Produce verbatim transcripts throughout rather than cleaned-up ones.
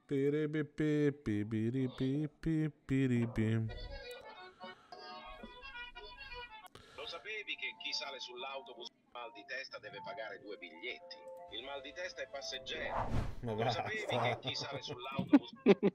Piripipi, pipiripi, pipiripi. Lo sapevi che chi sale sull'autobus con mal di testa deve pagare due biglietti? Il mal di testa è passeggero. Ma Lo basta. sapevi che chi sale sull'autobus...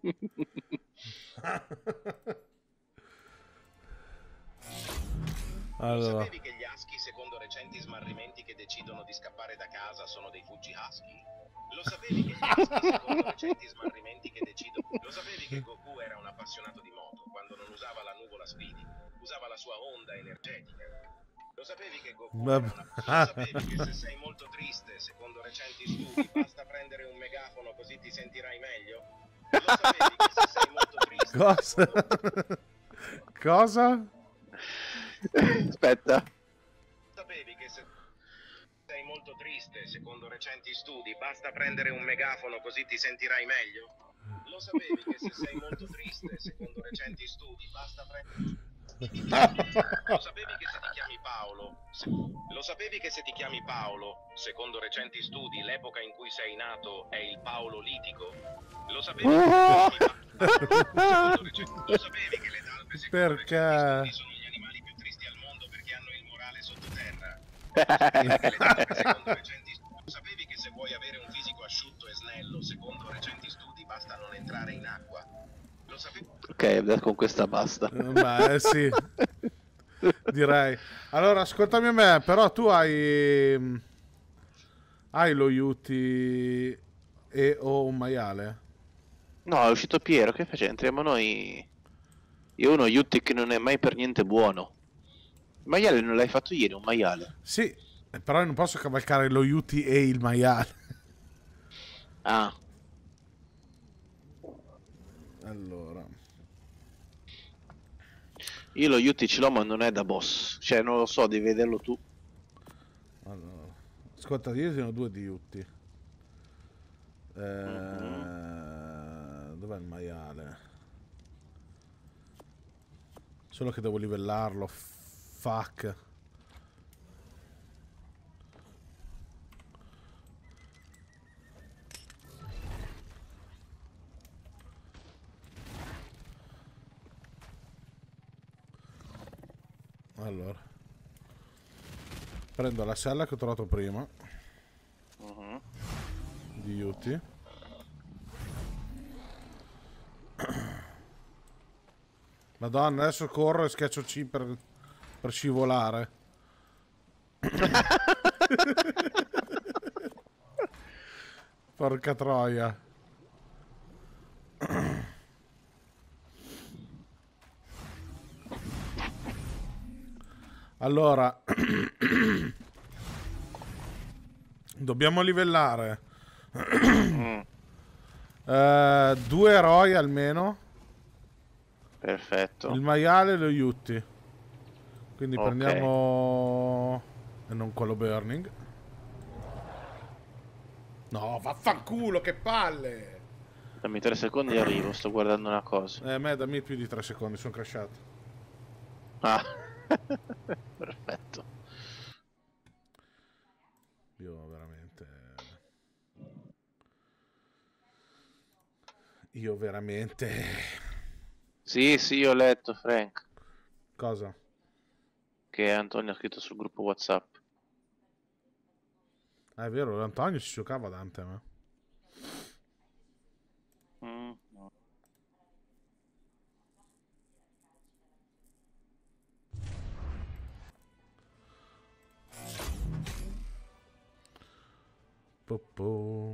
Allora. Lo sapevi che gli husky, secondo recenti smarrimenti che decidono di scappare da casa, sono dei fuggi husky? Lo sapevi che gli husky, secondo recenti smarrimenti che decidono... Lo sapevi che Goku era un appassionato di moto quando non usava la nuvola Speedy? Usava la sua onda energetica. Lo sapevi che Goku era una... Lo sapevi che se sei molto triste, secondo recenti studi, basta prendere un megafono così ti sentirai meglio? Lo sapevi che se sei molto triste... Cosa? Secondo... Cosa? Aspetta. Sapevi che se sei molto triste, secondo recenti studi, basta prendere un megafono così ti sentirai meglio? Lo sapevi che se sei molto triste, secondo recenti studi, basta prendere... Lo sapevi che se ti chiami Paolo, se... lo sapevi che se ti chiami Paolo, secondo recenti studi, l'epoca in cui sei nato è il Paololitico? Lo sapevi che se ti chiami Paolo, recenti... lo sapevi che le talpe secondo Perché? recenti studi sono gli animali più tristi al mondo perché hanno il morale sottoterra? Lo sapevi che le talpe secondo recenti studi... Lo sapevi che se vuoi avere un fisico asciutto e snello, secondo recenti studi, basta non entrare in acqua? Lo sapevi? Ok, con questa basta. Beh, sì. Direi. Allora, ascoltami a me, però tu hai hai lo Yuti e o un maiale? No, è uscito Piero, che facciamo? Entriamo noi. Io uno Yutti che non è mai per niente buono. Il maiale non l'hai fatto ieri, un maiale? Sì, però io non posso cavalcare lo Yuti e il maiale. Ah. Allora. Io lo Yutti ce l'ho ma non è da boss. Cioè, non lo so, devi vederlo tu. Allora. Ascolta, io ne ho due di Yutti. Eh, Mm-hmm. Dov'è il maiale? Solo che devo livellarlo. Fuck. Allora. Prendo la sella che ho trovato prima. Mm-hmm. Di Yuti. Madonna, adesso corro e schiaccio C per, per scivolare. Porca troia. Allora. Dobbiamo livellare. Mm. Uh, due eroi almeno. Perfetto. Il maiale e lo Yutti. Quindi Ok. prendiamo... E non quello Burning. No, vaffanculo, che palle! Dammi tre secondi e arrivo, sto guardando una cosa. Eh, a me dammi più di tre secondi, sono crashato. Ah. Perfetto. Io veramente... Io veramente... Sì, sì, ho letto, Frank, Cosa? che Antonio ha scritto sul gruppo WhatsApp. Ah, è vero, Antonio si giocava Dante, ma... Mm. Po-po.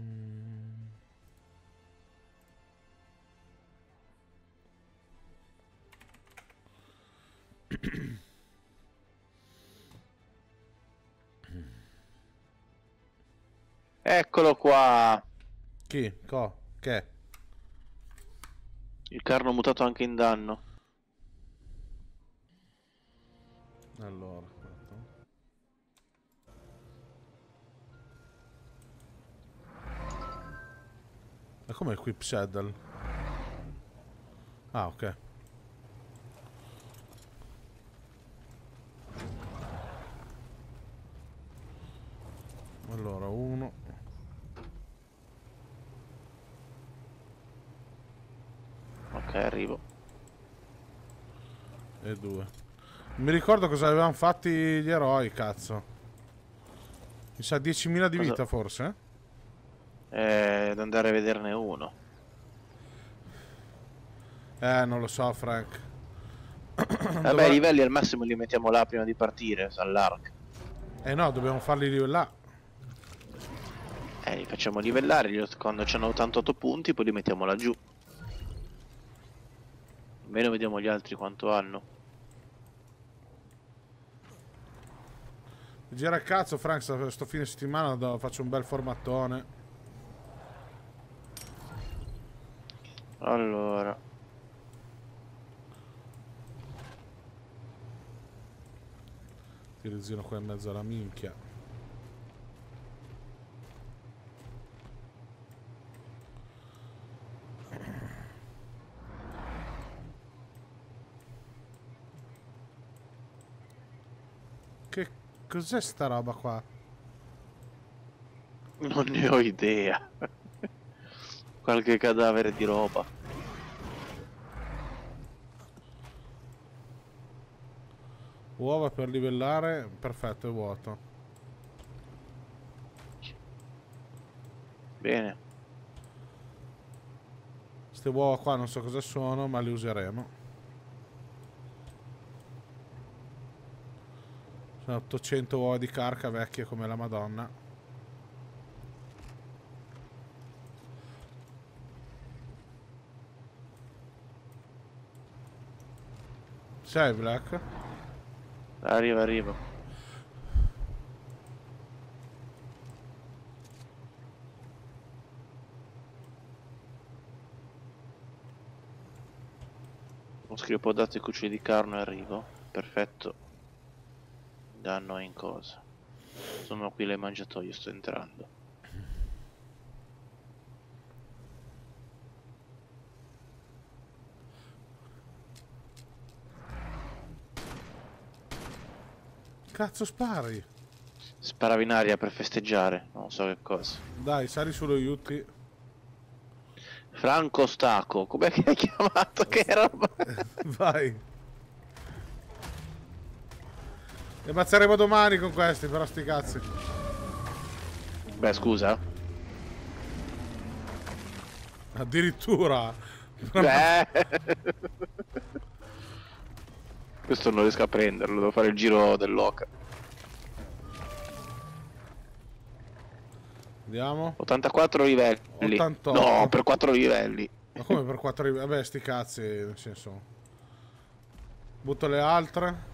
Eccolo qua. Chi? Co? Che? Il carno mutato anche in danno. Allora, aspetta. Ma com'è il Quip Saddle? Ah, ok. Allora, uno. Ok, arrivo. E due. Non mi ricordo cosa avevano fatti gli eroi, cazzo. Mi sa diecimila di Cosa- vita, forse? Eh, ad andare a vederne uno. Eh, non lo so, Frank. Vabbè, Dovrà- i livelli al massimo li mettiamo là prima di partire, all'arc. Eh no, dobbiamo farli livellare. Eh, li facciamo livellare, li- quando hanno ottantotto punti poi li mettiamo laggiù. Almeno vediamo gli altri quanto hanno. Gira il cazzo, Frank, sto, sto fine settimana do- faccio un bel formattone. Allora, Tirizzino qua in mezzo alla minchia. Che cos'è sta roba qua? non ne ho idea. Qualche cadavere di roba. Uova per livellare, perfetto, è vuoto. Bene. Queste uova qua non so cosa sono, ma le useremo. Sono ottocento uova di carca vecchie come la Madonna. Sei Black? Arriva, arriva. Ho scritto dato i cuccioli di carne, arrivo. Perfetto. Danno in cosa. Sono qui le mangiatoie, sto entrando. Cazzo spari? Sparavi in aria per festeggiare, non so che cosa. Dai, sali sullo Yutti. Franco Stacco, com'è che hai chiamato? Che roba? Vai. E ammazzeremo domani con questi, però sti cazzi. Beh, scusa. Addirittura. Beh. Questo non riesco a prenderlo, devo fare il giro dell'oca. Andiamo. ottantaquattro livelli. ottantotto. No, per quattro livelli. Ma come per quattro livelli? Vabbè, sti cazzi, nel senso. Butto le altre.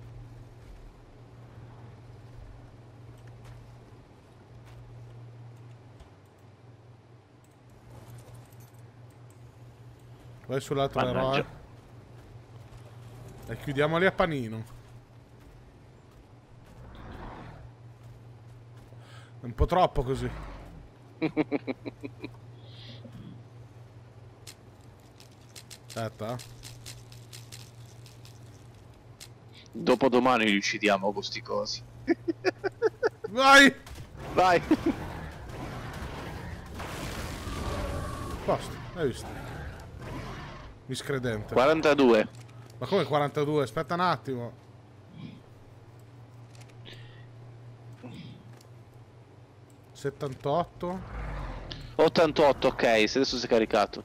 Vai sull'altro Mannaggia. eroe. E chiudiamoli a panino. È un po' troppo così. Aspetta. Dopodomani li uccidiamo con sti cosi. Vai! Vai! Posto, hai visto? Miscredente. quarantadue. Ma come quarantadue? Aspetta un attimo. settantotto. ottantotto, ok, se adesso si è caricato.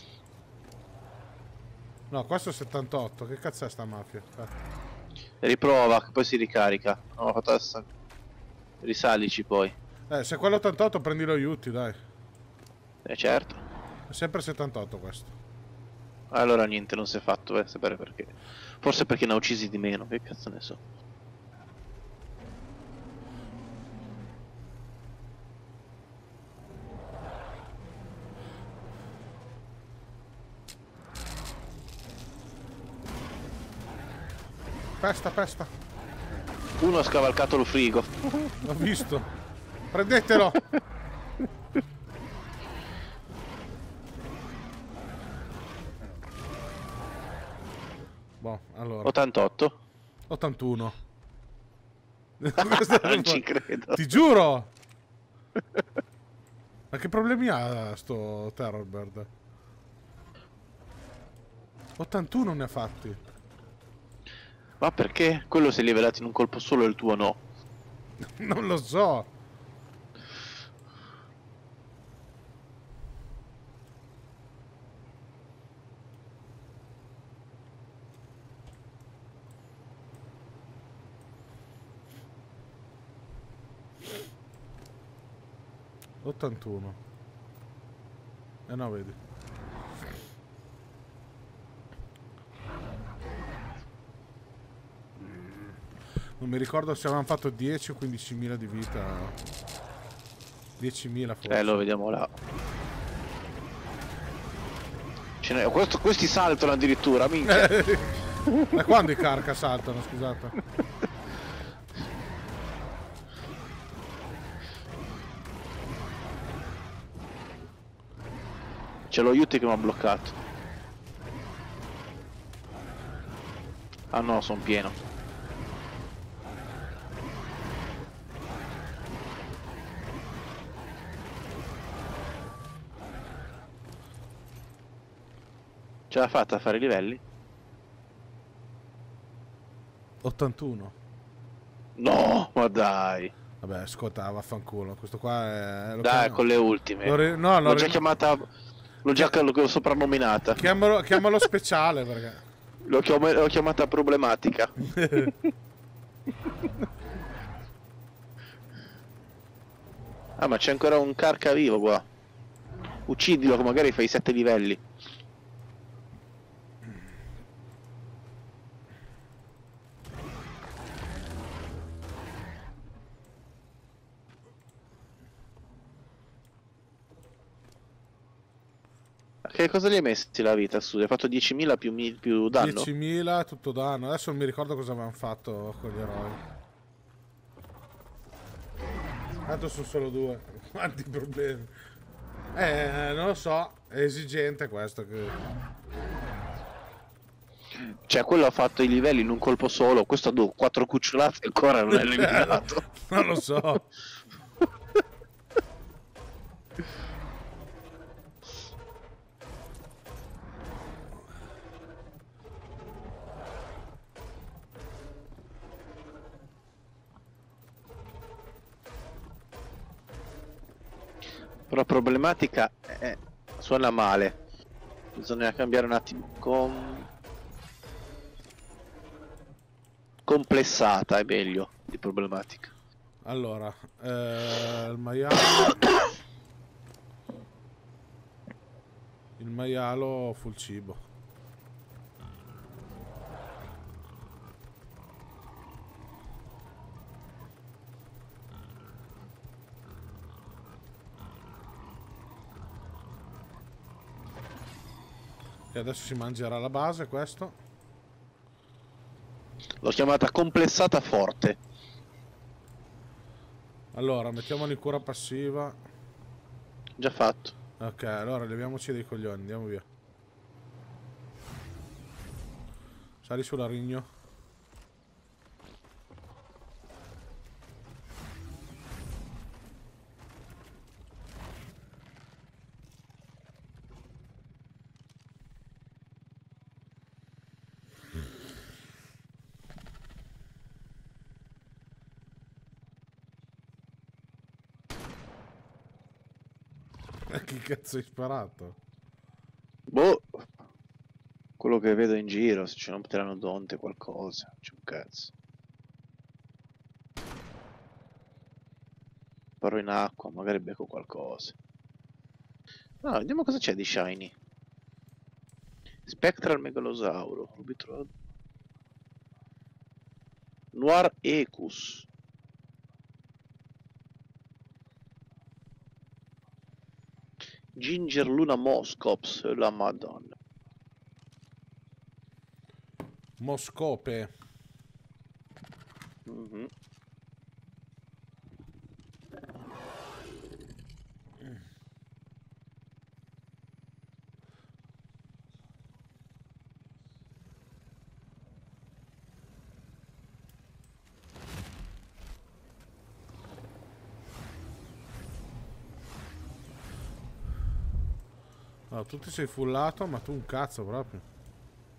No, questo è settantotto. Che cazzo è sta mafia? Aspetta. Riprova, che poi si ricarica. No, ho fatto sta... Risalici poi. Eh, se quello ottantotto prendi lo aiuti, dai. Eh certo. È sempre settantotto questo. Allora niente, non si è fatto, eh, sapere perché. Forse perché ne ha uccisi di meno, che cazzo ne so. Pesta, pesta. Uno ha scavalcato lo frigo. L'ho visto. Prendetelo. Boh, allora. ottantotto. ottantuno. Non ci credo. Ti giuro. Ma che problemi ha sto Terrorbird? ottantuno ne ha fatti. Ma perché? Quello si è livelato in un colpo solo e il tuo no. Non lo so. ottantuno. Eh no, vedi. Non mi ricordo se avevamo fatto dieci o quindicimila di vita. diecimila forse. Eh, lo vediamo là. Ce n'è- questo- questi saltano addirittura, minchia. Ma quando i carca saltano, scusate? C'è lo Yuti che mi ha bloccato. Ah no, sono pieno. Ce l'ha fatta a fare i livelli? ottantuno. No, ma dai. Vabbè, ascolta, vaffanculo. Questo qua è... lo Dai, chiamo- con le ultime. lo ri- no, lo L'ho già ri- chiamata... L'ho già l'ho soprannominata. Chiamalo, chiamalo speciale perché... L'ho chiam- l'ho chiamata problematica. Ah, ma c'è ancora un carca vivo qua. Uccidilo che magari fai sette livelli. Ma che cosa gli hai messi la vita su? Hai fatto diecimila più, mi- più danno? diecimila tutto danno. Adesso non mi ricordo cosa avevamo fatto con gli eroi. Tanto sono solo due. Quanti problemi. Eh, non lo so. È esigente questo. Che... Cioè, quello ha fatto i livelli in un colpo solo, questo ha due, quattro cucciolate e ancora non è eliminato. Non lo so. Però problematica è... suona male. Bisogna cambiare un attimo. Com... Complessata è meglio di problematica. Allora, eh, il maiale... il maialo full cibo. E adesso si mangerà la base questo. L'ho chiamata complessata forte. Allora, mettiamolo in cura passiva. Già fatto. Ok, allora leviamoci dei coglioni, andiamo via. Sali sulla rigno. Che cazzo hai sparato? Boh. Quello che vedo in giro, se c'è un pteranodonte qualcosa. C'è un cazzo. Sparo in acqua, magari becco qualcosa. No, vediamo cosa c'è di shiny. Spectral Megalosauro. Rubitro... Noir Ecus. Ginger Luna Moscops, la madonna. Moscope. Mhm. No, tu ti sei fullato, ma tu un cazzo proprio.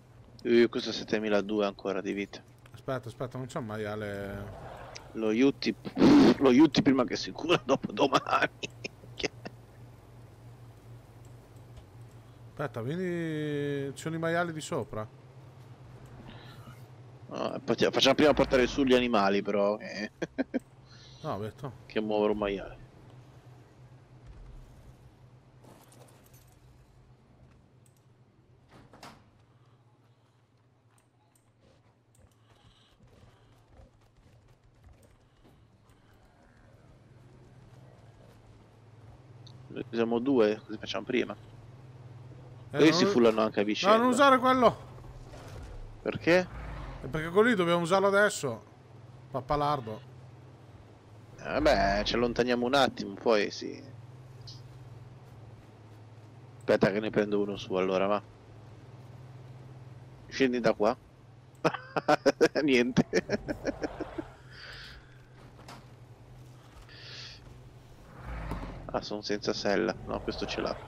Io questo settemiladuecento ancora di vita. Aspetta, aspetta, non c'è un maiale. Lo aiuti, lo aiuti prima che si cura dopo domani. Aspetta, vieni. Ci sono i maiali di sopra. No, facciamo prima portare su gli animali però. Eh. No, vedo. Che muovere un maiale. Noi siamo due, così facciamo prima. Eh, Quelli non- si fullano anche a No, vicenda. non usare quello. Perché? È perché con lì dobbiamo usarlo adesso. Pappalardo. Eh, Vabbè, ci allontaniamo un attimo, poi sì. Aspetta che ne prendo uno su allora, va. Scendi da qua. Niente. Ah, sono senza sella. No, questo ce l'ha.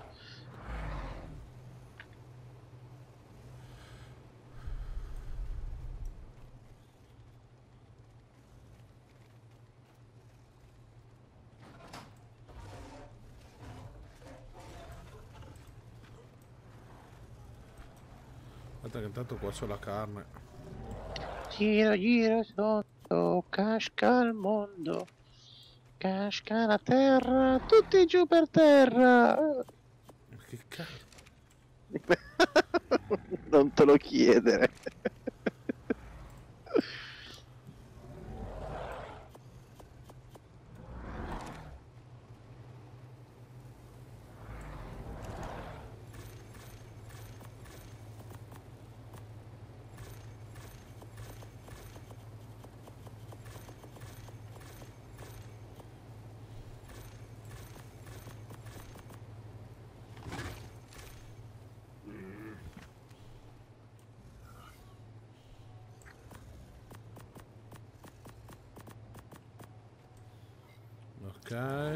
Aspetta che intanto qua c'ho la carne. Gira, gira sotto, casca il mondo. Casca la terra, tutti giù per terra. Ma che cazzo? Non te lo chiedere. Ok.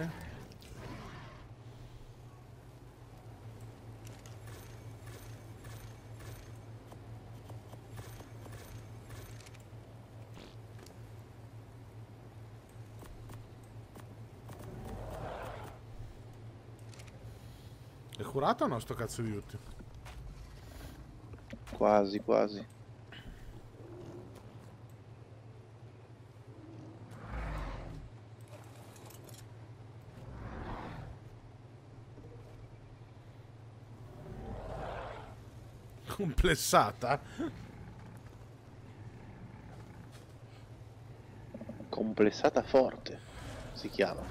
È curato o no sto cazzo di Yutti? Quasi, quasi. Complessata? Complessata forte si chiama.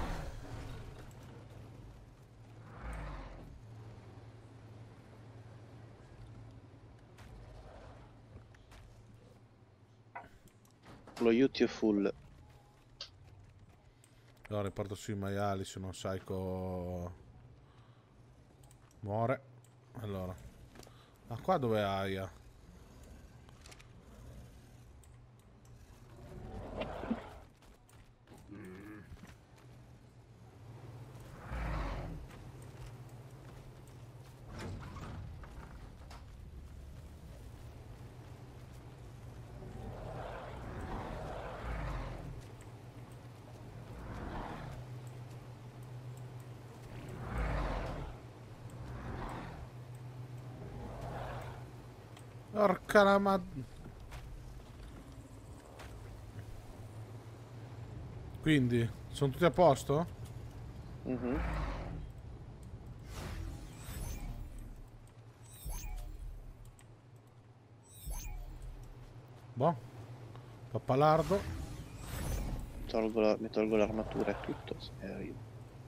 Lo aiuti è full. Allora riporto sui maiali, se non Psycho muore. Allora. Ma qua dove è Aya? Porca la mad... Quindi, sono tutti a posto? Mhm. Boh. Pappalardo. Tolgo la- mi tolgo l'armatura e tutto. E arrivo.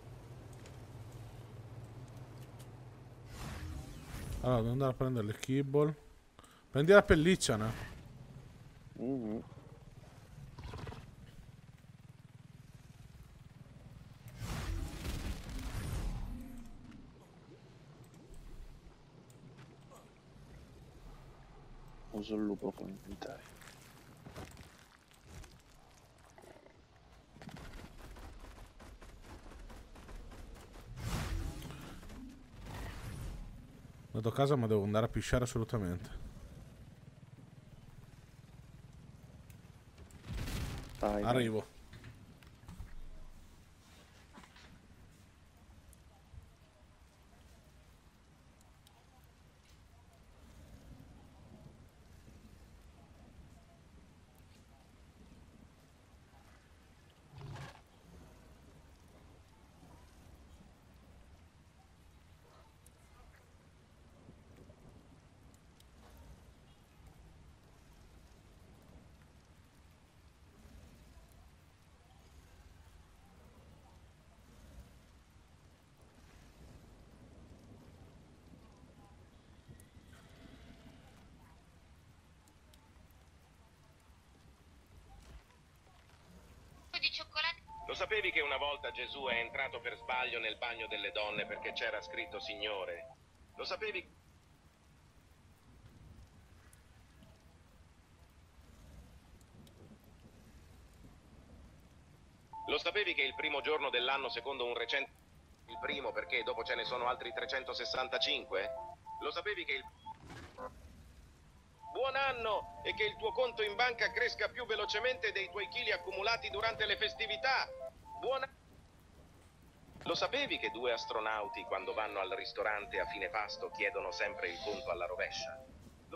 Allora, devo andare a prendere le kibble. Prendi la pelliccia, no? Mhm. Uso il lupo come inventario. Vado a casa ma devo andare a pisciare assolutamente. vai. Arrivo. Di cioccolato. Lo sapevi che una volta Gesù è entrato per sbaglio nel bagno delle donne perché c'era scritto Signore? Lo sapevi? Lo sapevi che il primo giorno dell'anno, secondo un recente... Il primo perché dopo ce ne sono altri trecentosessantacinque? Lo sapevi che il... Buon anno e che il tuo conto in banca cresca più velocemente dei tuoi chili accumulati durante le festività. Buon anno. Lo sapevi che due astronauti quando vanno al ristorante a fine pasto chiedono sempre il conto alla rovescia? Lo,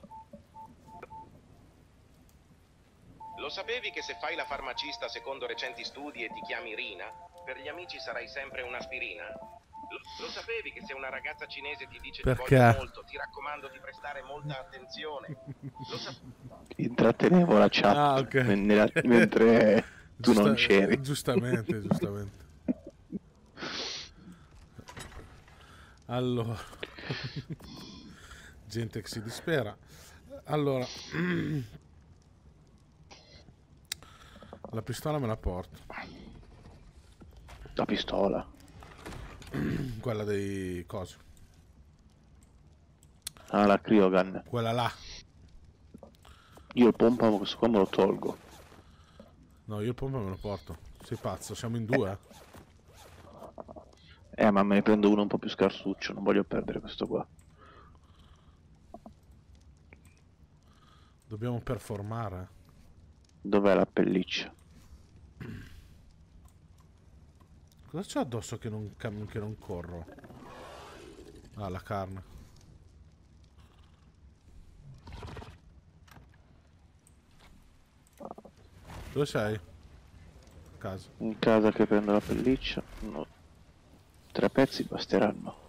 Lo sapevi che se fai la farmacista secondo recenti studi e ti chiami Rina, per gli amici sarai sempre un'aspirina? Lo, lo sapevi che se una ragazza cinese ti dice Perché? ti voglio molto, ti raccomando di prestare molta attenzione? Lo sapevi? Intrattenevo la chat Ah, ok. nella- mentre tu Giusta- non c'eri. Giustamente, giustamente. Allora, gente che si dispera. Allora, la pistola me la porto, La pistola. quella dei cosi, Ah, la cryogun. quella là. Io il pompa questo qua me lo tolgo. No, io il pompa me lo porto. Sei pazzo, siamo in due. eh. Eh, ma me ne prendo uno un po' più scarsuccio, non voglio perdere questo qua. Dobbiamo performare. Dov'è la pelliccia? Cosa c'ho addosso che non, cam- che non corro? Ah, la carne. Dove sei? A casa. In casa che prendo la pelliccia. No. Tre pezzi basteranno.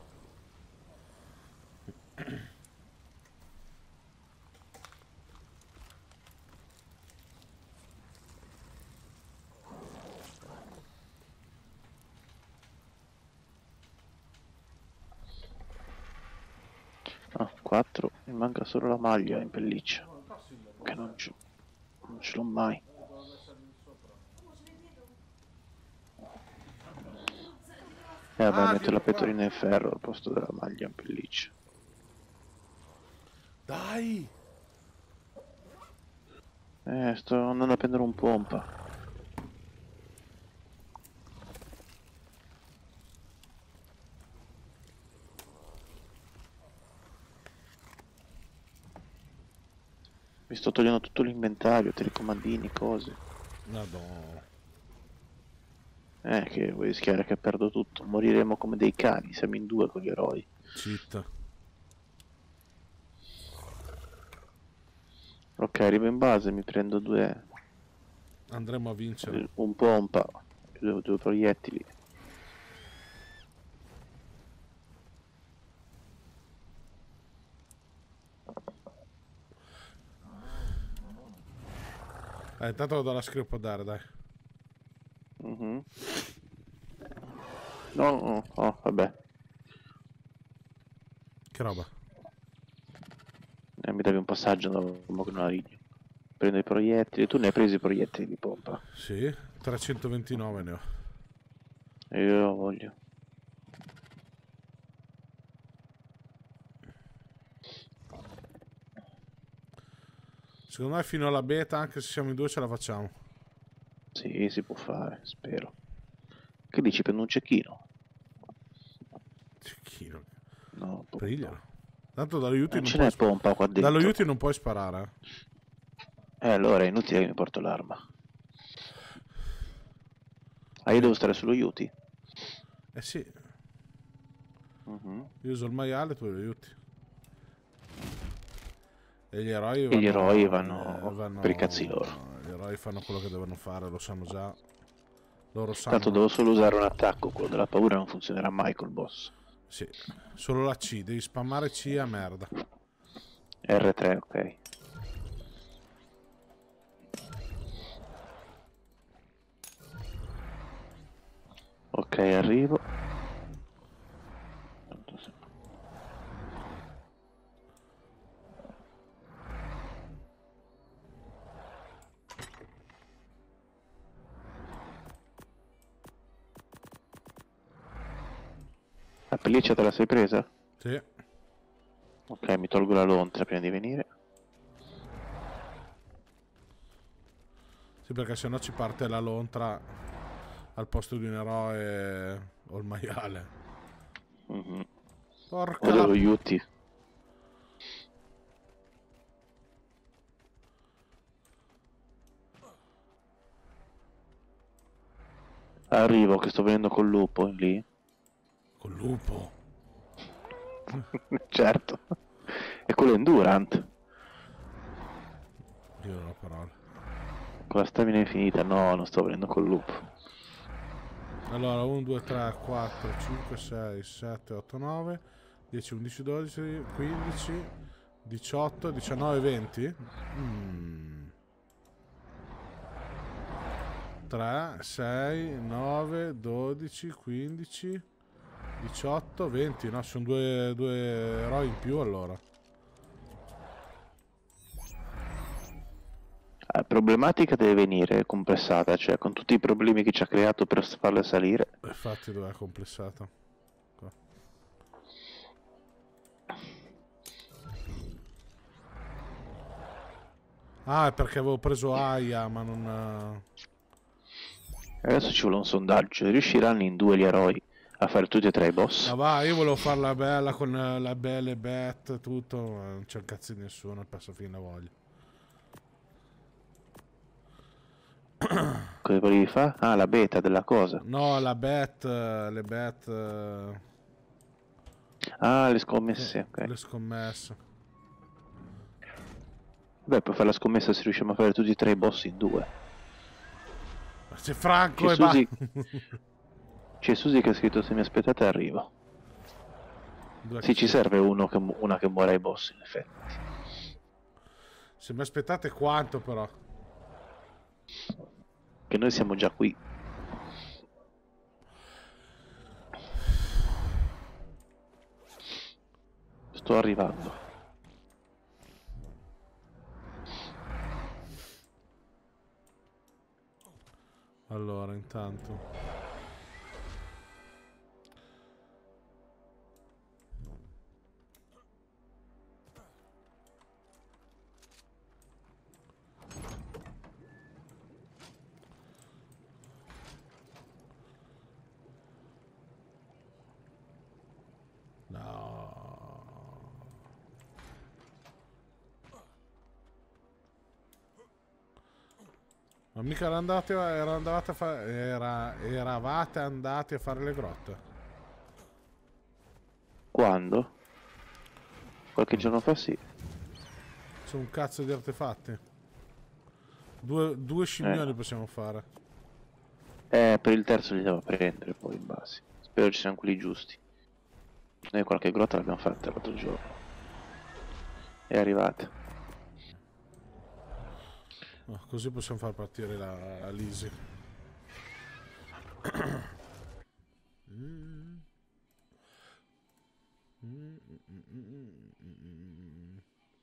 Ah, quattro. Mi manca solo la maglia in pelliccia. Che non ce, non ce l'ho mai. E vabbè, Ah, metto di la qua. pettorina in ferro al posto della maglia in pelliccia. Dai! Eh, sto andando a prendere un pompa. Mi sto togliendo tutto l'inventario, telecomandini, cose. Madonna. Eh, che vuoi rischiare che perdo tutto. Moriremo come dei cani, siamo in due con gli eroi. Cheat. Ok, arrivo in base, mi prendo due... Andremo a vincere. un pompa, due, due proiettili. Eh, intanto vado alla scrippodare, dai. Mhm. No, no, oh, vabbè. Che roba? Eh, mi davi un passaggio, no, mo che non la rigno. Prendo i proiettili, tu ne hai presi i proiettili di pompa. Sì, trecentoventinove ne ho. E io voglio. Secondo me fino alla beta, anche se siamo in due, ce la facciamo. Sì, si può fare, spero. Che dici, prendo un cecchino? Cecchino. No, pompa. Brigliano. Tanto dall'aiuto Non non, ce puoi n'è pompa qua dentro. dall'aiuto non puoi sparare. Eh, allora è inutile che mi porto l'arma. Ah, io devo stare sullo Yuti? Eh sì, Mhm. io uso il maiale, tu lo aiuti. E gli eroi E gli vanno, eroi eh, vanno vanno... per i cazzi loro. Gli eroi fanno quello che devono fare, lo sanno già. Loro Tanto sanno... devo solo usare un attacco, quello della paura non funzionerà mai col boss. Sì, solo la C, devi spammare C a merda. R tre, ok. Ok, arrivo. La pelliccia te la sei presa? Sì. Ok, mi tolgo la lontra prima di venire. Sì, perché sennò ci parte la lontra al posto di un eroe o il maiale. Mhm. Porca O la... dello Yuti. Arrivo che sto venendo col lupo lì. Col lupo. Certo. E quello è Endurant. Io non ho parole. Con la stamina infinita. No, non sto venendo col lupo. Allora, uno, due, tre, quattro, cinque, sei, sette, otto, nove, dieci, undici, dodici, quindici, diciotto, diciannove, venti. Mm. tre, sei, nove, dodici, quindici, diciotto, venti. No, sono due, due eroi in più allora. La problematica deve venire complessata, cioè con tutti i problemi che ci ha creato per farle salire. Infatti dov'è complessato? Qua. Ah, è perché avevo preso Aya, ma non... Adesso ci vuole un sondaggio. Riusciranno in due gli eroi a fare tutti e tre i boss? Ma va, io volevo farla bella con eh, la belle bet, tutto, ma non c'è un cazzo di nessuno, ho perso fin la voglia. Cosa volevi fare? Ah, la beta della cosa. No, la bet, eh, le bet, eh, Ah, le scommesse, ok. le scommesse. Beh, puoi fare la scommessa se riusciamo a fare tutti e tre i boss in due. Ma c'è Franco C'è e va. Susi... C'è Susi che ha scritto se mi aspettate arrivo. Due Sì, ci che- serve uno che mu- una che muore ai boss, in effetti. Se mi aspettate quanto però? Che noi siamo già qui. Sto arrivando. Allora, intanto. No. Ma mica era andate, era andate a fa- era, eravate andati a fare le grotte. Quando? Qualche giorno fa sì. C'è un cazzo di artefatti. Due, due scimmioni Eh. possiamo fare. Eh, per il terzo li devo prendere poi in base. Spero ci siano quelli giusti. Noi qualche grotta l'abbiamo fatta l'altro giorno. È arrivata. No, così possiamo far partire la, la Lisi. Mm. Mm, mm, mm, mm, mm, mm.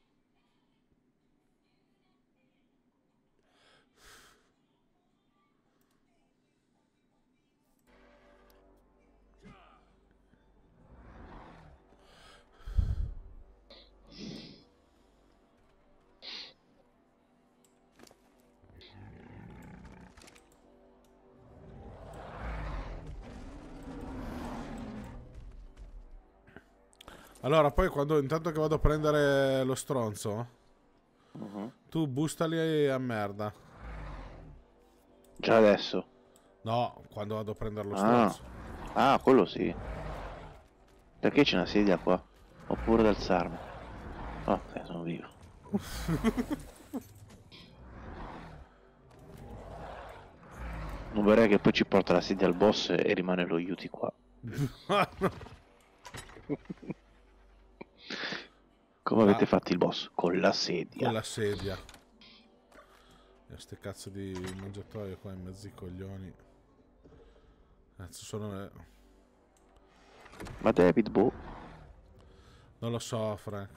Allora, poi quando intanto che vado a prendere lo stronzo, Mhm. tu boostali a merda. Già adesso. No, quando vado a prendere lo Ah. stronzo. Ah, quello sì. Perché c'è una sedia qua? Oppure ad alzarmi. Ok, sono vivo. Non vorrei che poi ci porta la sedia al boss e rimane lo Yuti qua. Come Ah. avete fatto il boss? Con la sedia. Con la sedia. E ste cazzo di mangiatoie qua in mezzo ai coglioni. Cazzo sono... Ma David, boh. Non lo so, Frank.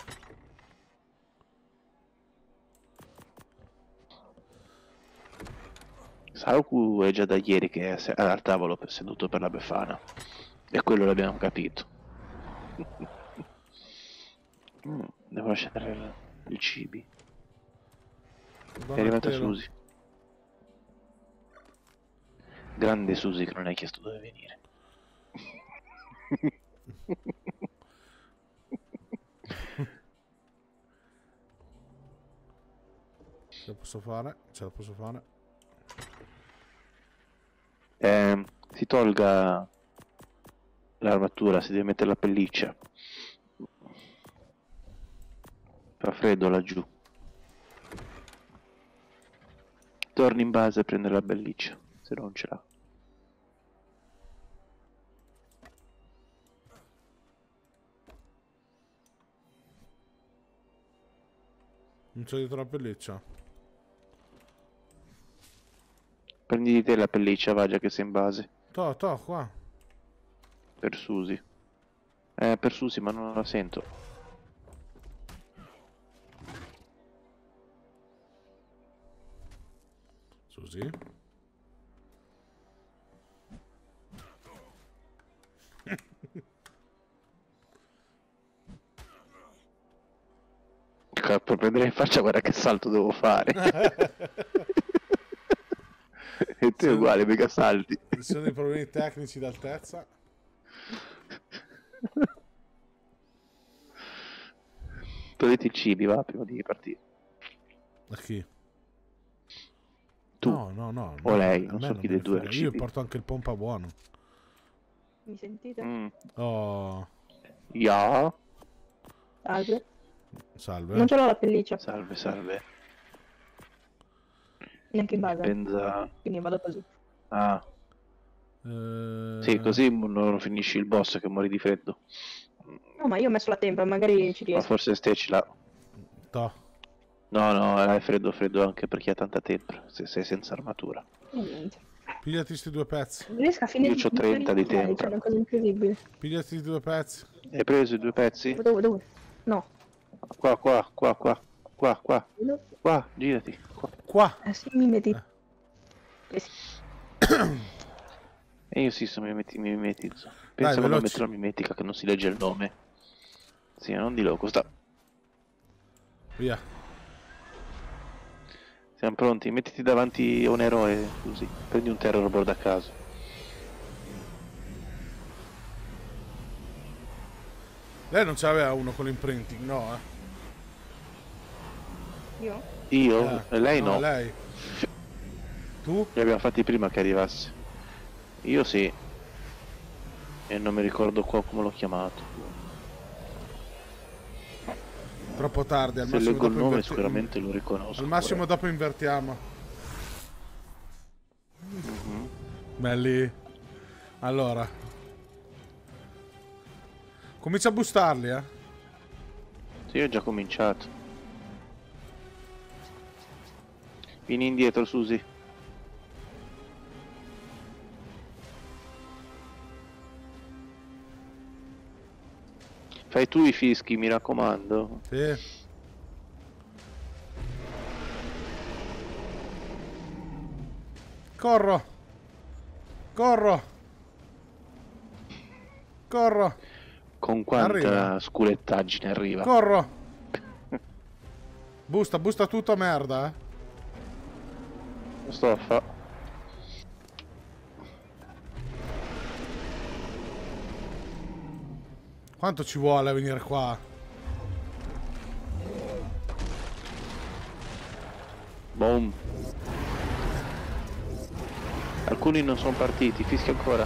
Saoku è già da ieri che è se- al tavolo per- seduto per la Befana. E quello l'abbiamo capito. Mm, devo lasciare il, il cibi. È arrivata Donatello. Susi. Grande Susi che non hai chiesto dove venire. Ce la posso fare? Ce la posso fare? Eh, si tolga l'armatura, si deve mettere la pelliccia. Fa freddo laggiù. Torni in base a prendere la pelliccia, se non ce l'ha. Non c'è dietro la pelliccia? Prendi di te la pelliccia, va, già che sei in base. To, to, qua. Per Susi. Eh, per Susi, ma non la sento. Susi? Per prendere in faccia, guarda che salto devo fare. E te Sì. uguale, mega salti. Ci sono dei problemi tecnici d'altezza. Togliti il cibi, va, prima di partire. A chi? Tu. No, no, no. O no, lei, a non me so non chi me dei ne due frega. il Io cibi. porto anche il pompa buono. Mi sentite? Mm. Oh, Ya. Salve. salve. Non ce l'ho la pelliccia, Salve, salve. neanche in base, Pensa... quindi vado così. Ah, Eh, sì, così non finisci il boss che muori di freddo. No, ma io ho messo la tempra, magari ci Ma riesco. forse ste ce l'ha. To. No, no, è freddo freddo anche perché ha tanta tempra, se sei senza armatura. E niente. Pigliati sti due pezzi. Non riesco a finire Io c'ho trenta di tempo. tempra. C'è una cosa incredibile. Pigliati sti due pezzi. Hai preso i due pezzi? Dove, dove, dove? No. Qua, qua, qua, qua, qua, qua, No. qua, girati. Qua. Qua. Eh sì, mi metti. Eh. Eh sì. E io sì, sono mimeti- mi mimetizzo. Pensa quando veloci. metto la mimetica che non si legge il nome. Sì, non di loco, sta. Via. Siamo pronti, mettiti davanti a un eroe, così. Prendi un terror board a caso. Lei non c'aveva uno con l'imprinting, no? Eh? Io? Io? Eh, E lei no. Lei. Tu? Li abbiamo fatti prima che arrivasse. Io sì. E non mi ricordo qua come l'ho chiamato. Troppo tardi, al Se massimo leggo il dopo nome inverti- sicuramente lo riconosco. Al massimo dopo invertiamo. Mhm. Belli. Allora. Comincia a bustarli, eh. Sì, ho già cominciato. Vieni indietro, Susi. Fai tu i fischi, mi raccomando. Sì. Corro. Corro. Corro. Con quanta Arriva. sculettaggine arriva. Corro. Busta, busta tutto a merda, eh. Sto a fa. Quanto ci vuole a venire qua? Boom. Alcuni non sono partiti, fischia ancora.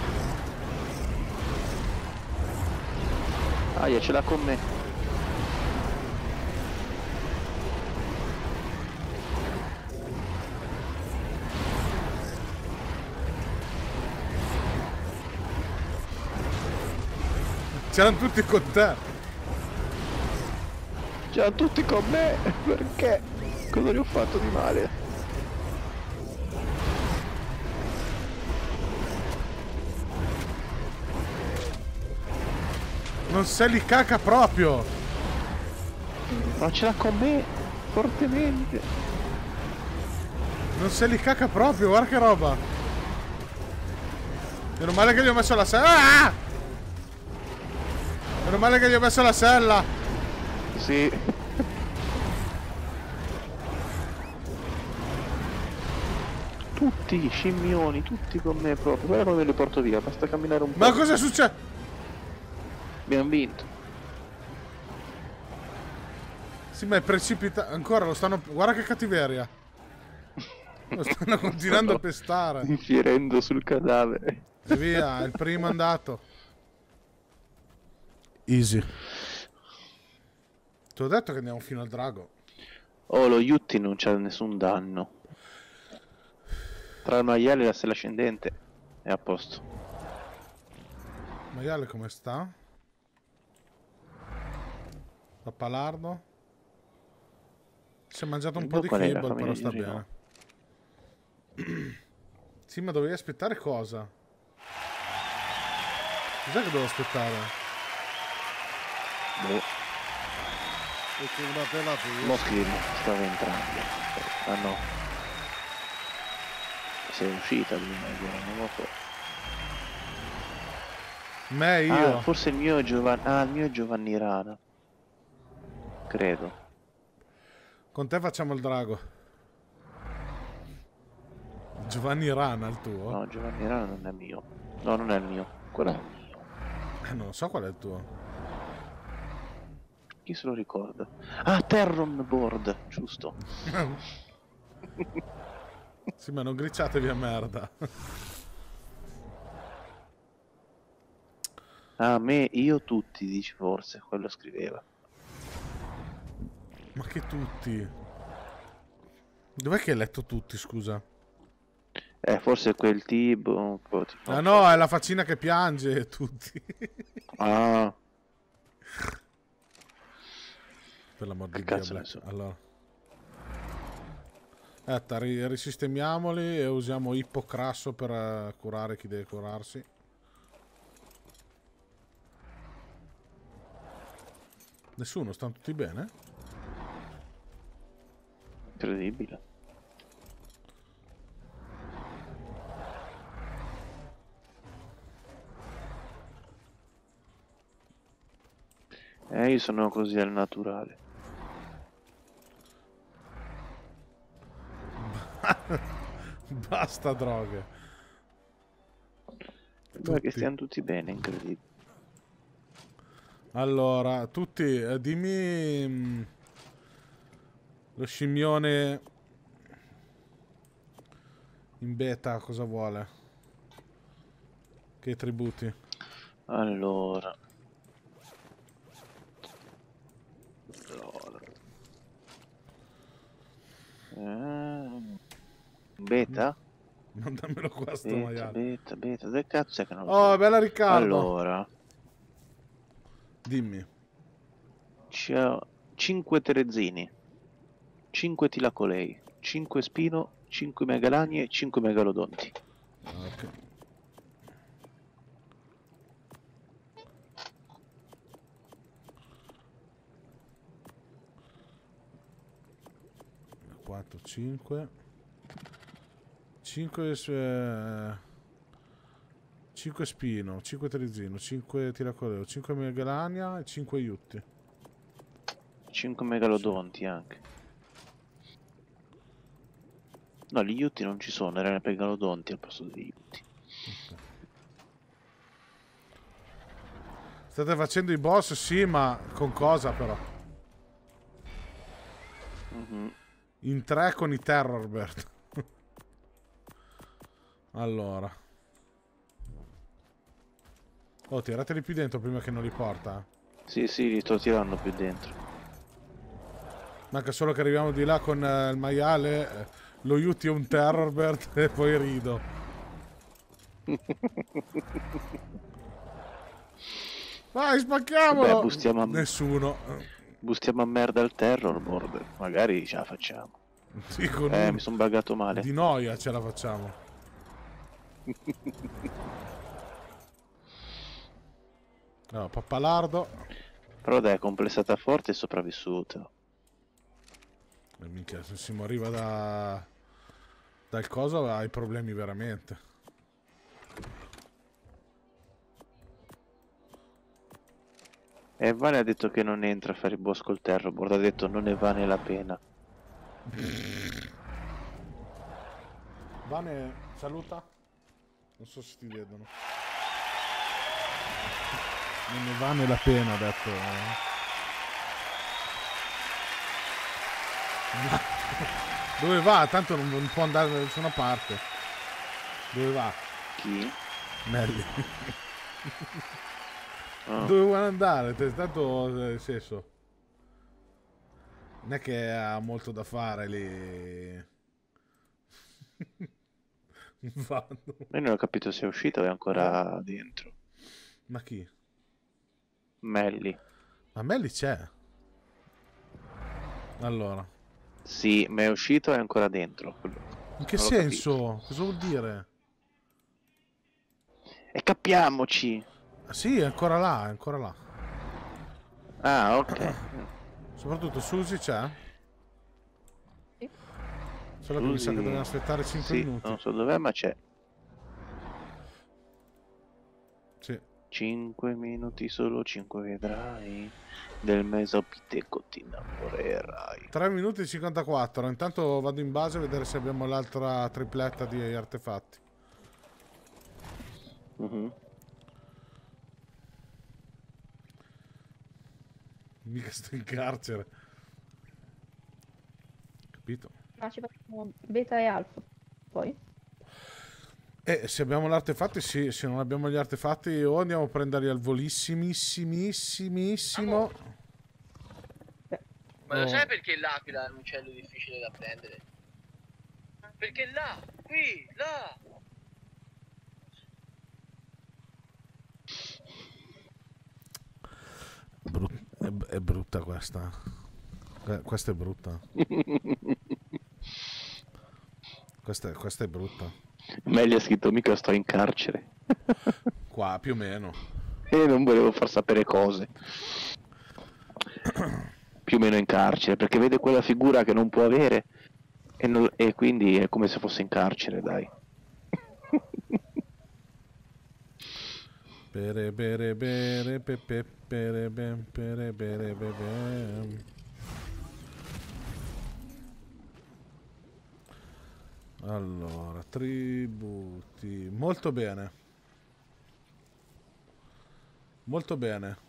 Aia, ce l'ha con me. C'erano tutti con te. C'erano tutti con me. Perché? Cosa gli ho fatto di male? Non se li caca proprio. Ma ce l'ha con me fortemente. Non se li caca proprio, guarda che roba. Meno male che gli ho messo la sella. Ah! Meno male che gli ho messo la sella. Sì. Tutti scimmioni, tutti con me proprio. Guarda come li porto via, basta camminare un po'. Ma cosa succede? Abbiamo vinto. Sì, ma è precipitato. Ancora lo stanno. Guarda che cattiveria. Lo stanno continuando a pestare. Infierendo sul cadavere. E via, il primo è andato. Easy. Ti ho detto che andiamo fino al drago. Oh, lo Yutti non c'ha nessun danno. Tra il maiale e la stella ascendente è a posto. Maiale come sta? Pappalardo? Si è mangiato un Il po' di qual era? kibble, Fammi però sta vedere, bene. Sì, ma dovevi aspettare cosa? Cos'è che devo aspettare? Boh. Perché una pelata io. Moschi stava entrando. Ah no. Sei uscita prima, non lo so. Me io. Ah, forse il mio è Giovanni. Ah, il mio è Giovanni Rana. Credo. Con te facciamo il drago. Giovanni Rana il tuo? No, Giovanni Rana non è mio. No, non è il mio. Quello è il mio. Eh, non so qual è il tuo. Chi se lo ricorda? Ah, Terron Board, giusto. Sì, ma non gricciatevi a merda. Ah, me, io tutti, dici forse, quello scriveva. Ma che tutti? Dov'è che hai letto tutti, scusa? Eh, forse quel tipo un po' tipo... Ah no, è la faccina che piange, tutti. Ah, Per l'amor di che Dio, cazzo ne Black. so. Allora. Aspetta, ri- risistemiamoli e usiamo ippocrasso per eh, curare chi deve curarsi. Nessuno, stanno tutti bene? incredibile. Eh, io sono così al naturale. Basta droghe. Guarda che Tutti. stiamo tutti bene, incredibile. Allora, tutti, eh, dimmi mm, lo scimmione in beta cosa vuole? Che tributi? Allora. Allora. Eh, beta? Mandammelo qua sto Beta, maiale. beta, beta. Dove cazzo è che non lo Oh, so? bella Riccardo. Allora. Dimmi. C'ho cinque terezzini, cinque tilacolei, cinque spino, cinque megalani e cinque megalodonti. Ok. quattro, cinque. cinque cinque spino, cinque terezzino, cinque tiracoleo, cinque megalania e cinque yutti. cinque megalodonti anche. No, gli yutti non ci sono, erano i megalodonti al posto degli yutti. State facendo i boss, sì, ma con cosa però? Mhm. In tre con i Terrorbird. Allora. Oh, tirateli più dentro prima che non li porta. Sì, sì, li sto tirando più dentro. Manca solo che arriviamo di là con eh, il maiale, eh, lo aiuti un Terrorbird e poi rido. Vai, spacchiamolo! Beh, bustiamo a... Nessuno. bustiamo a merda al terror board. Magari ce la facciamo. Sì, con Eh, un- mi sono buggato male. Di noia ce la facciamo. Allora, pappalardo. Però dai, complessata forte e sopravvissuta. Eh, minchia, se si moriva da... dal coso hai problemi veramente. E Vane ha detto che non entra a fare il bosco il terror, ha detto non ne vale la pena. Vane, saluta. Non so se ti vedono. Non ne vale la pena, ha detto. Dove va? Tanto non, non può andare da nessuna parte. Dove va? Chi? Melli. Ah. Dove vuole andare? T- Tanto, nel senso, non è che ha molto da fare lì. Vanno. Io non ho capito se è uscito o è ancora dentro. Ma chi? Melli. Ma Melli c'è. Allora, Sì, ma è uscito o è ancora dentro? in che Non l'ho senso? Cosa vuol dire? E capiamoci! Ah, sì, è ancora là, è ancora là. Ah, ok. Soprattutto Susi c'è? Sì. Solo che mi sa che dobbiamo aspettare cinque Sì, minuti. non so dov'è, ma c'è. Sì. cinque minuti, solo cinque vedrai. Del Mesopiteco ti innamorerai. tre minuti e cinquantaquattro. Intanto vado in base a vedere se abbiamo l'altra tripletta di artefatti. Mhm. Mica sto in carcere. Capito? Ma ci facciamo beta e alfa. Poi? E se abbiamo l'artefatti, sì. Se non abbiamo gli artefatti, o andiamo a prenderli al volissimissimo. Ma lo Oh. sai perché l'aquila è un uccello difficile da prendere? Perché là, qui, là. Brut- è, è brutta questa. Eh, Questa è brutta. Questa, questa è brutta. Melli ha scritto mica sto in carcere. Qua, più o meno. E non volevo far sapere cose. Più o meno in carcere, perché vede quella figura che non può avere e, non- e quindi è come se fosse in carcere, dai. Pere bere bere pepe pere bem pere bere bebem. Allora, tributi. Molto bene. Molto bene.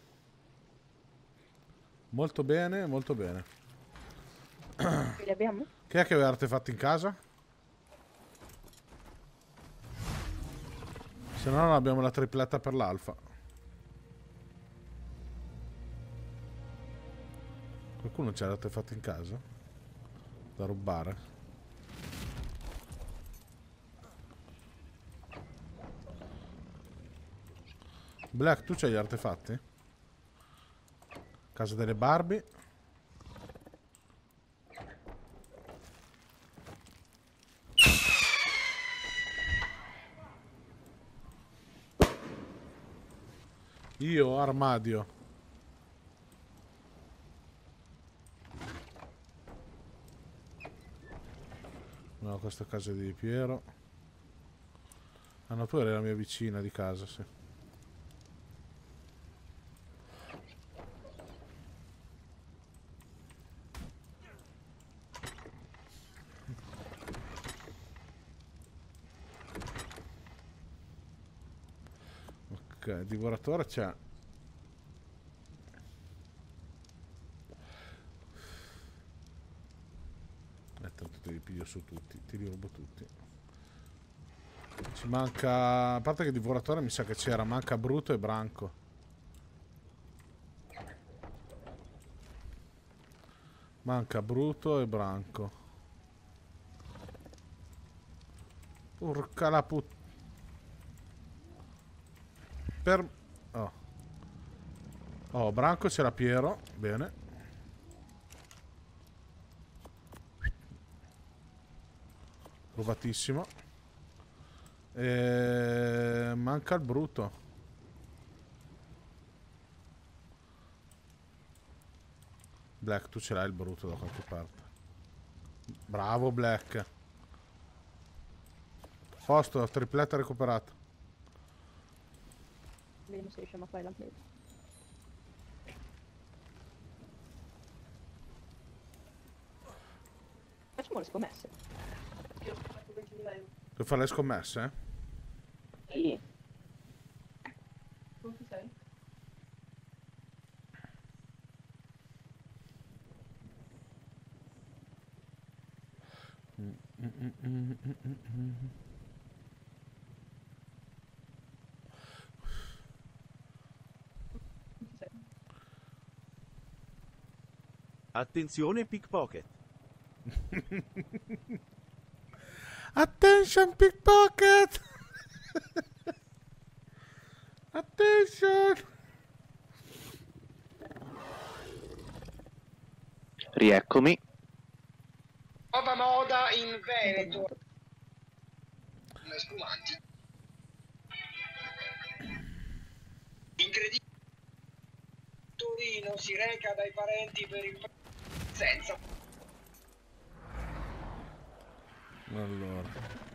Molto bene, molto bene. Li abbiamo? Chi è che aveva artefatti in casa? Se no non abbiamo la tripletta per l'alfa. Qualcuno c'ha l'artefatto in casa? Da rubare? Black, tu c'hai gli artefatti? Casa delle Barbie. Io, armadio. No, questa è casa di Piero. Ah no, tu eri la mia vicina di casa, sì. Ok, divoratore c'è. Eh, tanto te li piglio su tutti, ti li rubo tutti. Ci manca... A parte che divoratore mi sa che c'era, manca Bruto e Branco. Manca Bruto e Branco. Urca la put... Per... Oh. Oh, Branco c'era Piero. Bene. Rubatissimo. E... Manca il Bruto. Black, tu ce l'hai il Bruto da qualche parte. Bravo Black. Posto, tripletta recuperata. Vediamo se riusciamo a fare la play. Facciamo le scommesse. Per fare le scommesse? Eh? Sì. Come sei? Mm, mm, mm, mm, mm, mm. Attenzione pickpocket. Attention pickpocket. Attention. Rieccomi. Nuova moda in Veneto. Le spumanti. Incredibile. Torino si reca dai parenti per il senza. Allora.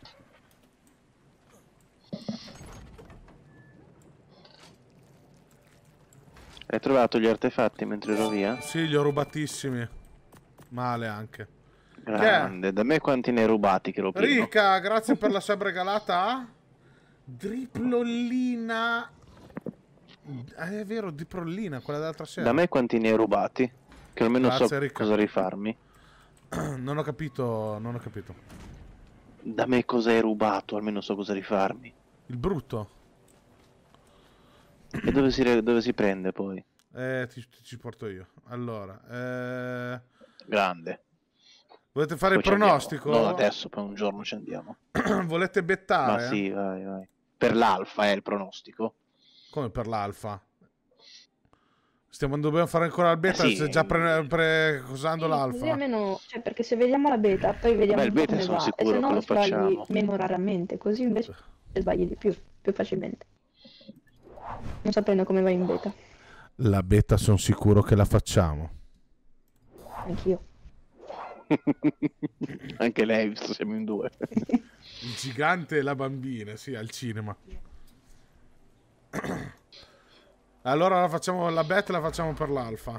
Hai trovato gli artefatti mentre ero via? Sì, li ho rubatissimi. Male anche. Grande, da me quanti ne hai rubati che lo pieno? Rica, grazie per la sub regalata. Driplolina. Ah, è vero, Driplolina, quella dell'altra sera. Da me quanti ne hai rubati? Che almeno Grazie, so Rica. cosa rifarmi. Non ho capito, non ho capito. Da me cosa hai rubato? Almeno so cosa rifarmi. Il brutto. E dove si, re- dove si prende poi? Eh, ti, ti- ci porto io. Allora, eh... Grande. volete fare Poi il ci pronostico? andiamo. Non adesso, poi un giorno ci andiamo. Volete bettare? Ma sì, vai, vai. Per l'alfa è il pronostico? Come per l'alfa? Stiamo, dobbiamo fare ancora il beta, Eh sì. stai già pre, pre, cosando Sì, l'alfa. così almeno, cioè, perché se vediamo la beta, poi vediamo Beh, il un po' beta come sono va, e sicuro se che no lo sbagli facciamo. meno raramente, così invece sbagli di più, più facilmente. Non sapendo come va in beta, La beta sono sicuro che la facciamo. anch'io. Anche lei, visto siamo in due. Il gigante e la bambina, sì, al cinema. Allora la facciamo la beta e la facciamo per l'alfa.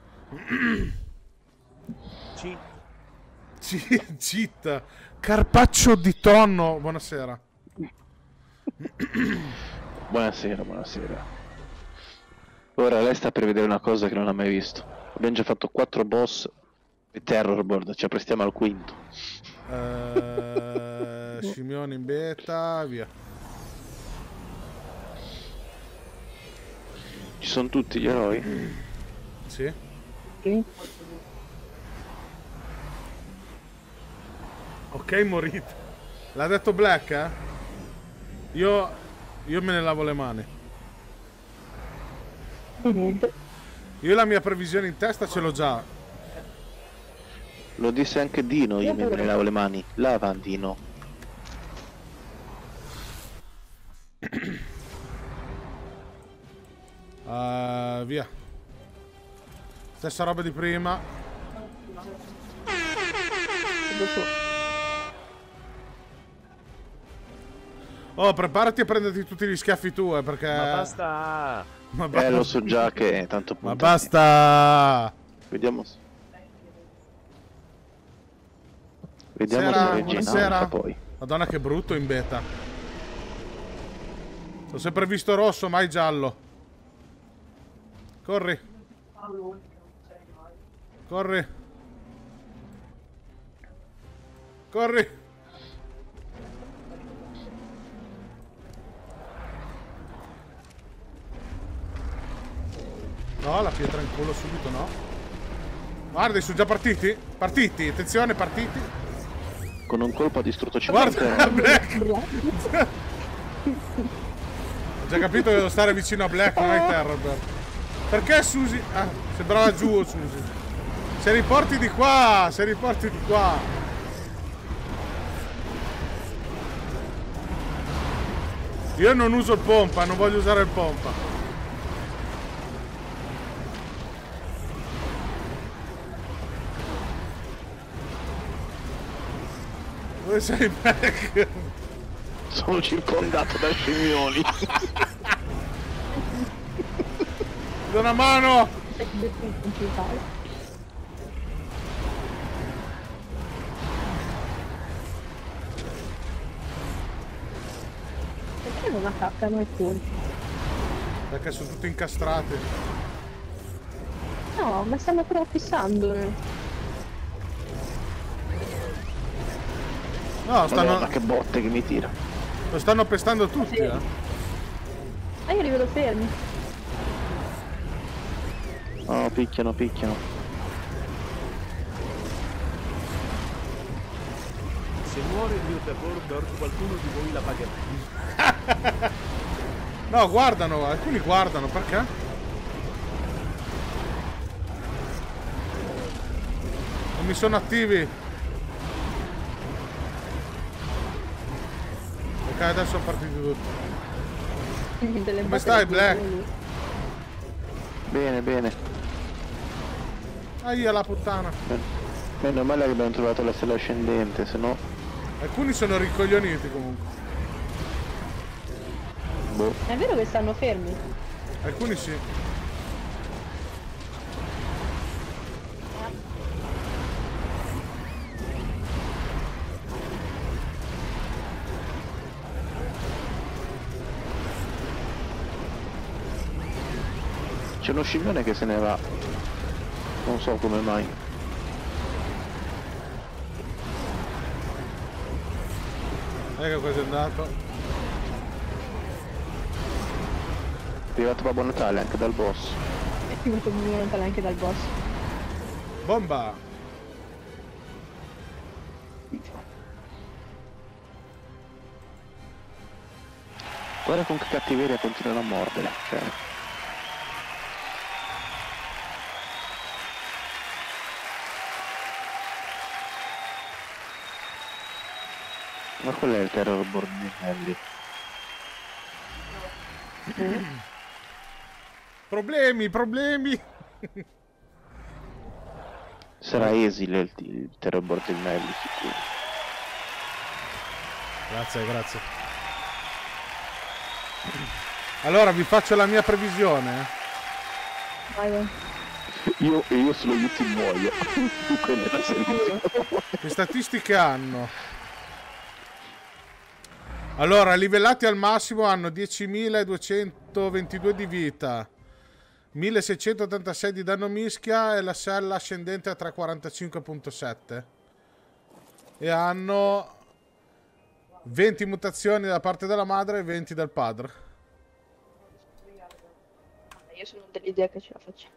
Cheat. Cheat, cheat. Carpaccio di tonno. Buonasera. Buonasera, buonasera. Ora lei sta per vedere una cosa che non ha mai visto. Abbiamo già fatto quattro boss e terrorboard, ci apprestiamo al quinto. Eh, Scimione in beta, via. Ci sono tutti gli eroi? Sì. Sì. Ok, morite. L'ha detto Black, eh? Io, io me ne lavo le mani. Io la mia previsione in testa ce l'ho già. Lo disse anche Dino, io me ne lavo le mani. Lava Dino. Uh, via. Stessa roba di prima. Oh, preparati a prenderti tutti gli schiaffi tu, eh, perché... Ma basta! Ma Eh, basta. lo so già che tanto Ma puntati. basta! Vediamo se... Vediamo Buonasera, se Regina buonasera. alfa poi. Madonna che brutto in beta. Ho sempre visto rosso, mai giallo. Corri. Corri. Corri. No, la pietra in culo subito no. Guarda, sono già partiti? Partiti, attenzione, partiti. Con un colpo ha distrutto cinquanta. Guarda, Black. Ho già capito che devo stare vicino a Black, non ai Terror. Perché Susi? Ah, sembrava giù Susi. Se riporti di qua, se riporti di qua. Io non uso il pompa, non voglio usare il pompa. Dove sei, Black? Sono circondato da scimmioni. Do una mano! Perché non attaccano alcuni? Perché sono tutti incastrati. No, ma stanno però fissando. No, stanno... Madonna, che botte che mi tira. Lo stanno pestando tutti, eh. Ah, io li vedo fermi. No, picchiano, picchiano. Se muore il mio terror, qualcuno di voi la pagherà. No, guardano, alcuni guardano, perché? Non mi sono attivi. Ok, adesso sono partiti tutti. Come stai, Black? Bene, bene. Ahia la puttana. Meno male che abbiamo trovato la stella ascendente, se no... Alcuni sono ricoglioniti comunque. Boh. È vero che stanno fermi? Alcuni sì. C'è uno scimmione che se ne va. Non so come mai. Ecco cosa è andato. È arrivato Babbo Natale anche dal boss. È arrivato Babbo Natale anche dal boss. Bomba! Guarda con che cattiveria continuano a mordere. Cioè... Ma qual è il terror bordelli? Problemi, problemi! Sarà esile il, il terror bordelli sicuro. Grazie, grazie. Allora vi faccio la mia previsione. Vai, vai. Io e io solo io ti muoio. Tu quella è la servizio. Che statistiche hanno? Allora, livellati al massimo hanno diecimiladuecentoventidue di vita, milleseicentottantasei di danno mischia e la sella ascendente a trecentoquarantacinque virgola sette. E hanno venti mutazioni da parte della madre e venti del padre. Io sono dell'idea che ce la facciamo.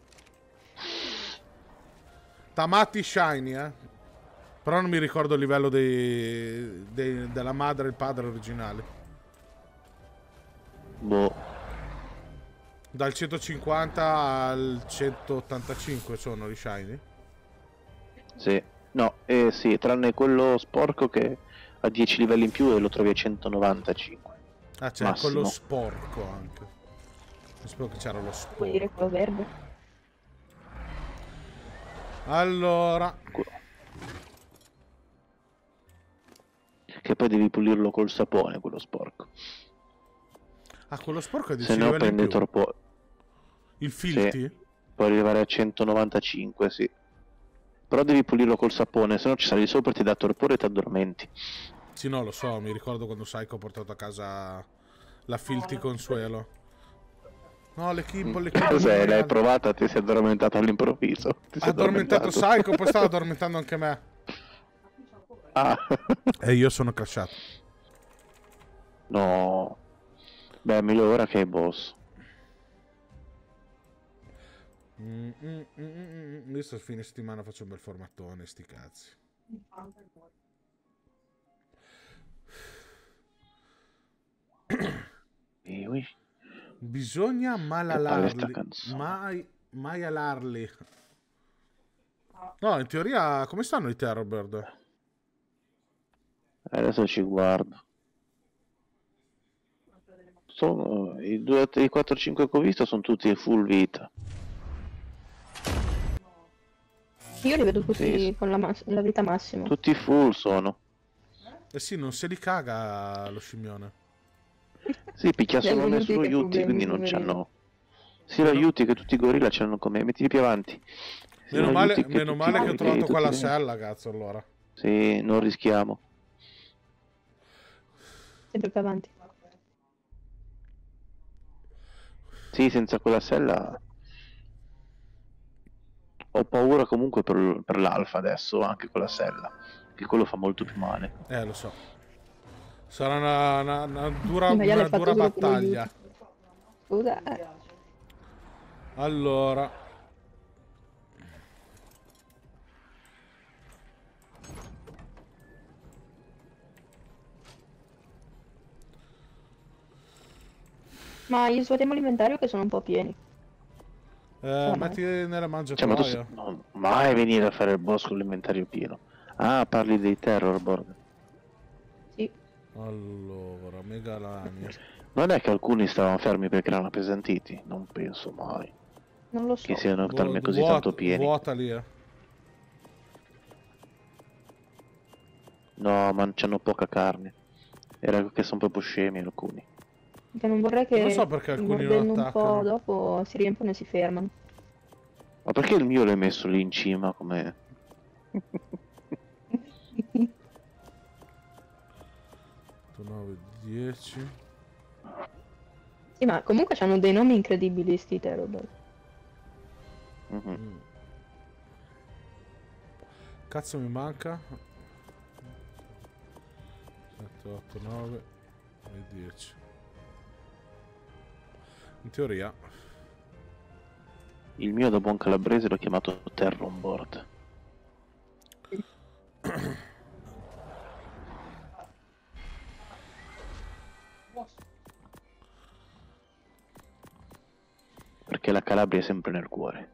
Tamati shiny, eh. Però non mi ricordo il livello dei, dei, della madre e il padre originali. Boh. Dal centocinquanta al centottantacinque sono i shiny? Sì. No, eh sì, tranne quello sporco che ha dieci livelli in più e lo trovi a centonovantacinque. Ah, c'è Massimo. quello sporco anche. Non sapevo che c'era lo sporco. Vuoi dire quello verde? Allora... Che poi devi pulirlo col sapone, quello sporco. Ah, quello sporco è di Se no prende troppo... Il filti? Sì. Può arrivare a centonovantacinque, sì. Però devi pulirlo col sapone, se no ci sali sopra, ti dà torpore e ti addormenti. Sì, no, lo so, mi ricordo quando Psycho ha portato a casa la filti consuelo. No, le Kimbo, le Kimbo. Cos'è? L'hai provata, ti sei addormentato all'improvviso. Ha addormentato Psycho, poi stava addormentando anche me. Ah. E io sono crashato. No. Beh, meglio ora che è boss. Mm, mm, mm, mm, mm. Io sto fine settimana faccio un bel formattone, sti cazzi. E ui, Bisogna che palle sta malalarli. canzone. Mai, mai alarli. No, in teoria, come stanno i Terrorbird? Adesso ci guardo. Sono, i, due, i quattro cinque che ho visto sono tutti full vita. Io li vedo tutti Sì. con la, mas- la vita massima. Tutti full sono. Eh sì, non se li caga lo scimmione. Sì, picchia Li hanno solo me venuti solo che Yuti, problemi, quindi non poverino. c'hanno. Sia la Yuti che tutti i gorilla c'hanno come. Mettili più avanti. Sia Meno la male, Yuti meno tutti male i che ho gorilla, trovato tutti quella i- sella, cazzo, allora. Sì, non rischiamo. Sempre più avanti. Sì, senza quella sella. Ho paura comunque per, per l'alfa adesso, anche con la sella. Che quello fa molto più male. Eh, lo so. Sarà una, una- una dura, Il maiale una è fatto dura solo per lo battaglia. aiuto. Scusa, eh. Allora. Ma io svuotiamo l'inventario che sono un po' pieni. Eh, no. metti nella Cioè, ma tu mangiatoia. s- non mai venire a fare il boss con l'inventario pieno. Ah, parli dei terrorboard. Sì. Allora, megalania. Non è che alcuni stavano fermi perché erano appesantiti? Non penso mai Non lo so. che siano Vu- talmente così vuota- tanto pieni. Vuota lì, eh. No, ma c'hanno poca carne. Era che sono proprio scemi alcuni. Che non vorrei che Non so perché alcuni non mordendo un attaccano. po' dopo si riempiono e si fermano. Ma perché il mio l'hai messo lì in cima come... nove, dieci. Sì, ma comunque hanno dei nomi incredibili sti Terrorboard. Mhm. Mm. Cazzo mi manca? sette, otto, nove e dieci. In teoria. Il mio da buon calabrese l'ho chiamato Terrorboard. Perché la Calabria è sempre nel cuore.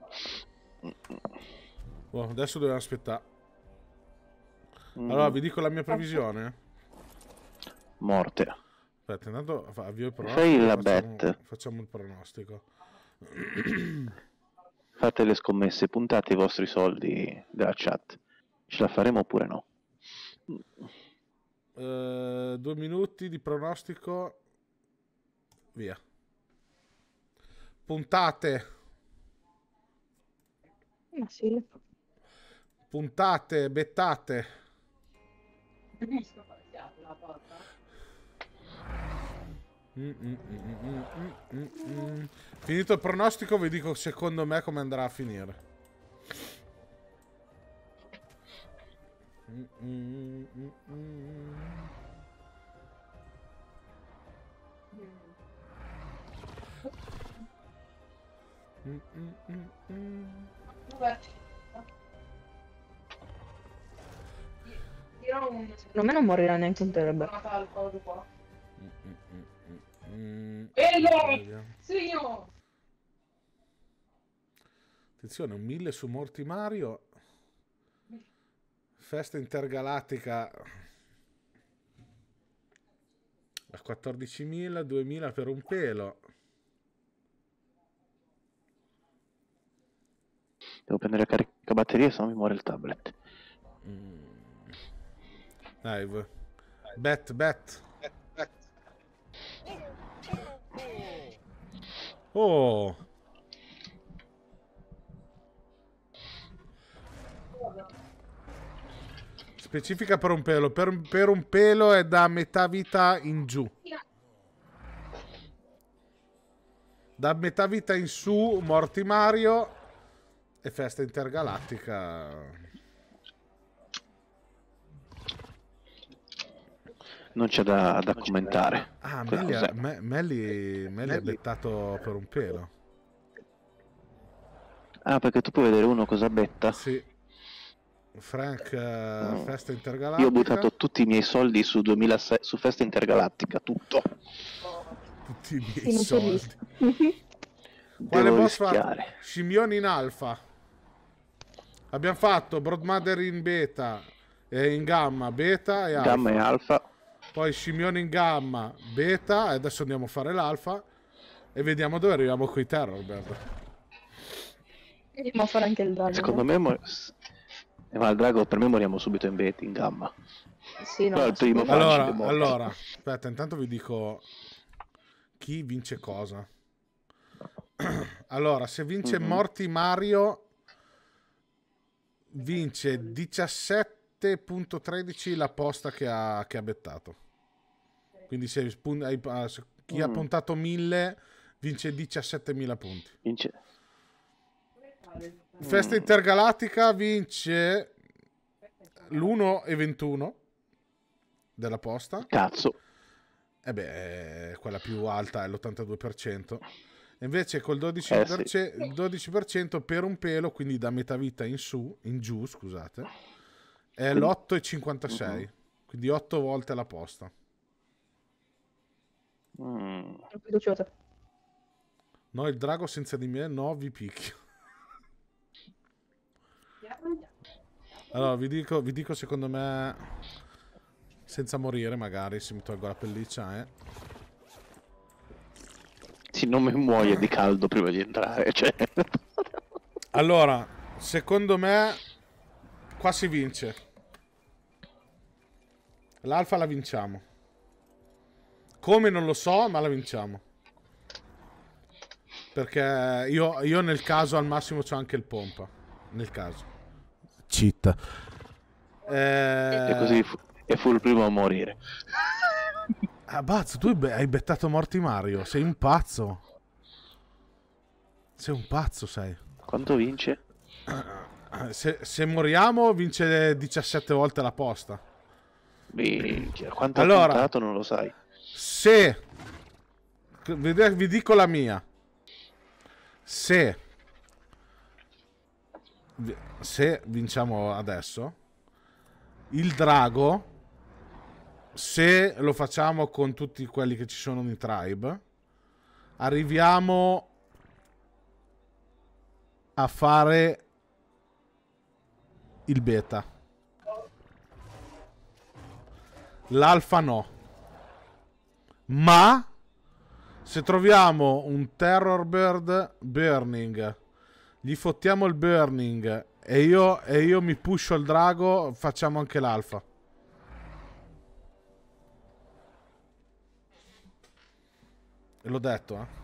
Oh, adesso dobbiamo aspettare. Mm. Allora, vi dico la mia previsione. Morte. Aspetta, intanto fa- avvio il pronostico. Fai la facciamo, bet. facciamo il pronostico. Fate le scommesse, puntate i vostri soldi della chat. Ce la faremo oppure no? Eh, due minuti di pronostico. Via. Puntate. Ma sì. Puntate, bettate. Mm, mm, mm, mm, mm, mm, mm. Finito il pronostico vi dico secondo me come andrà a finire. Mm, mm, mm, mm. Mm, mm, mm, mm. Secondo me non morirà neanche un Terrorboard. Mm, Bello! vediamo. Signor! Attenzione, un mille su Morti Mario. Festa intergalattica a quattordicimila, duemila per un pelo. Devo prendere carica batteria, se no mi muore il tablet. Mm. Dai, v- bet, bet. Oh. Specifica per un pelo. Per, per un pelo è da metà vita in giù. Da metà vita in su, Morti Mario e Festa Intergalattica. Non c'è da, da commentare. Ah, Che Melli, cos'è? ha- Me- Melli, Melli ha bettato per un pelo. Ah, perché tu puoi vedere uno cosa betta. Sì. Frank, uh, Mm. Festa Io Intergalattica. ho buttato tutti i miei soldi su duemilasei su Festa Intergalattica, tutto. Tutti i miei Sì, non c'è soldi. rischio. Quale Devo boss fa? rischiare. Scimmioni in alfa. Abbiamo fatto Broadmother in beta, e in gamma, beta e alfa. Gamma e alfa. Poi scimmioni in gamma, beta, e adesso andiamo a fare l'alfa e vediamo dove arriviamo con i Terrorbird. Andiamo a fare anche il drago. Secondo no? me mor- eh, ma il drago per me moriamo subito in beta, in gamma. Sì, no. No, il primo secondo me- facile, Allora, morto. allora, aspetta, intanto vi dico chi vince cosa. Allora, se vince Mhm. Morty Mario, vince diciassette virgola tredici la posta che ha, che ha bettato. Quindi se spun- hai- ah, se- chi ha Mm. puntato mille vince diciassettemila punti. Vince. Festa Mm. Intergalattica vince l'uno virgola ventuno della posta. Cazzo. E beh, eh, quella più alta è l'ottantadue per cento. E invece col dodici Eh, per cento, il dodici per cento per un pelo, quindi da metà vita in su, in giù, scusate, è l'otto virgola cinquantasei. Quindi otto volte la posta. Mm. Sono fiduciosa. No, il drago senza di me, no, vi picchio. Allora, vi dico, vi dico secondo me, senza morire magari, se mi tolgo la pelliccia, eh. Sì, non mi muoio di caldo prima di entrare, cioè. Allora, secondo me, qua si vince. L'alfa la vinciamo. Come non lo so, ma la vinciamo. Perché io, io nel caso al massimo c'ho anche il pompa. Nel caso. Cheat. Eh... E così fu, e fu il primo a morire. Ah, Bazzo, tu hai be- hai bettato Morty Mario. Sei un pazzo. Sei un pazzo, sei. Quanto vince? Se, se moriamo vince diciassette volte la posta. Minchia, quanto Allora. ha puntato non lo sai. Se vi vi dico la mia. Se se vinciamo adesso, il drago, se lo facciamo con tutti quelli che ci sono in tribe, arriviamo a fare il beta. L'alfa no. Ma se troviamo un Terrorbird Burning, gli fottiamo il Burning e io, e io mi pusho il drago, facciamo anche l'alfa. E l'ho detto, eh.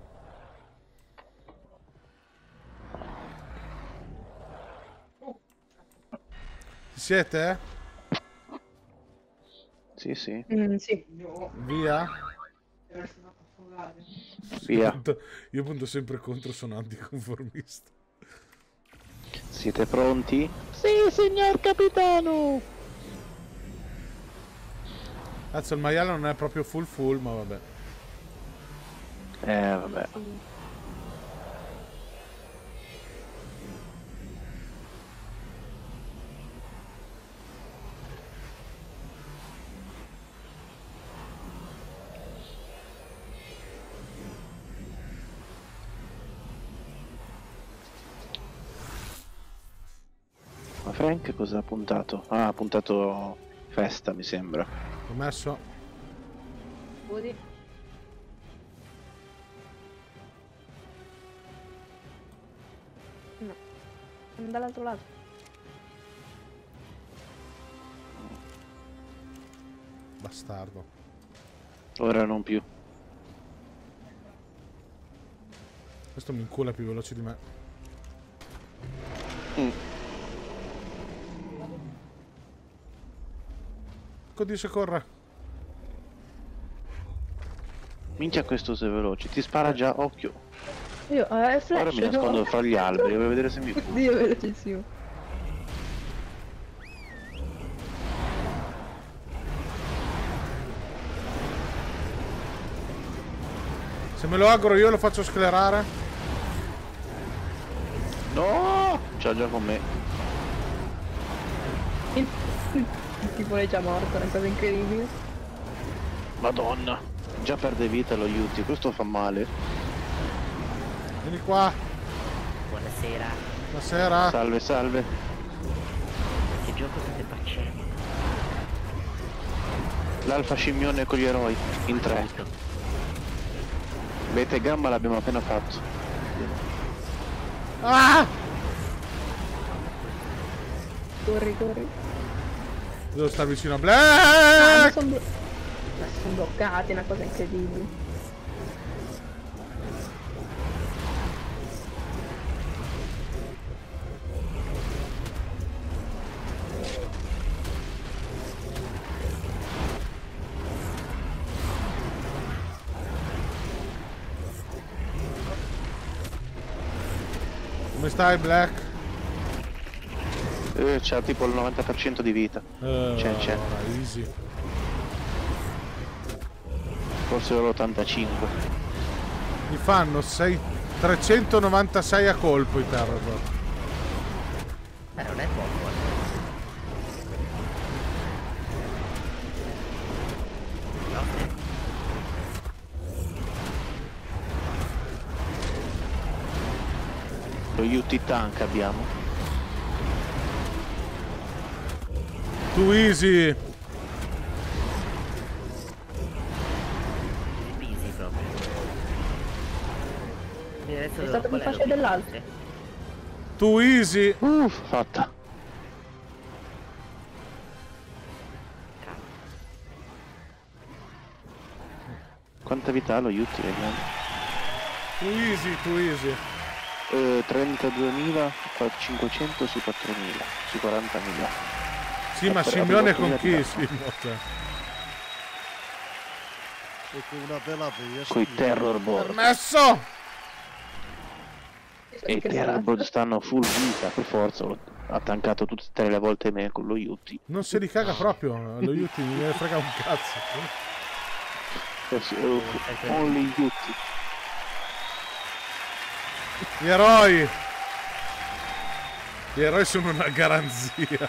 Ci siete? Sì, sì. Mm, sì. Via? Via. Punto- Io punto sempre contro, sono anticonformista. Siete pronti? Sì, signor capitano. Cazzo, il maiale non è proprio full full, ma vabbè. Eh, vabbè. Ma Frank cosa ha puntato? Ah, ha puntato Festa, mi sembra. Ho messo... Vedi? No. Sono dall'altro lato. Bastardo. Ora non più. Questo mi incula più veloce di me. Mm. Oddio se corre. Minchia, questo sei veloce. Ti spara già, occhio. Io, eh, è flash. Ora mi nascondo fra gli alberi, voglio vedere se mi... Dio, è velocissimo. Se me lo auguro io lo faccio sclerare. No! C'ha già con me. Il tipo è già morto, è una cosa incredibile. Madonna. Già perde vita lo Yuti, questo fa male. Vieni qua. Buonasera. Buonasera. Salve, salve. Che gioco state facendo? L'alfa scimmione con gli eroi, in tre. Bete e Gamma l'abbiamo appena fatto. Ah! Corri, corri. Devo stare vicino a Ah, Black. sono blo son bloccati, è una cosa incredibile. Come stai, Black? Eh, c'ha tipo il novanta per cento di vita. Uh, C'è, c'è. Easy. Forse l'ottantacinque. Mi fanno sei trecentonovantasei a colpo i terror. Eh, non è poco. Lo Yuti tank abbiamo. Too easy. Easy proprio. Quindi adesso È devo stato più qual è facile dell'altro. Too easy. Uff, fatta. Quanta vita ha lo Yuti, vediamo. Too easy, too easy. Eh, trentaduemila, cinquecento su quattromila, su quarantamila. Sì, ma Scimmione con chi? Sì, cioè. E con una bella via. Coi terror board. Permesso! E i terror board stanno full vita, per forza. Ha tankato tutte e tre le volte me con lo Yuti. Non se li caga proprio. Lo Yuti mi ne frega un cazzo. Only Yuti. Gli eroi. Gli eroi sono una garanzia.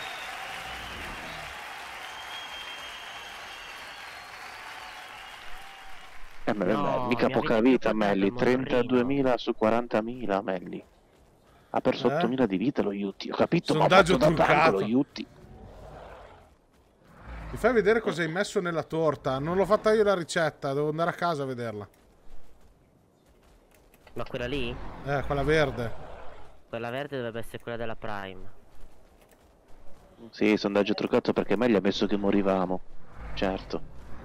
Eh, ma No, mica mi poca avete vita, portato Melli. il motorino. trentaduemila su quarantamila, Melli. Ha perso Eh? ottomila di vita lo Yuti. Ho capito, Sondaggio ma ha fatto da tanto truncato. lo Yuti. Mi fai vedere cosa hai messo nella torta? Non l'ho fatta io la ricetta, devo andare a casa a vederla. Ma quella lì? Eh, quella verde. Quella verde dovrebbe essere quella della Prime. Sì, sondaggio truccato perché Melli ha messo che morivamo. Certo.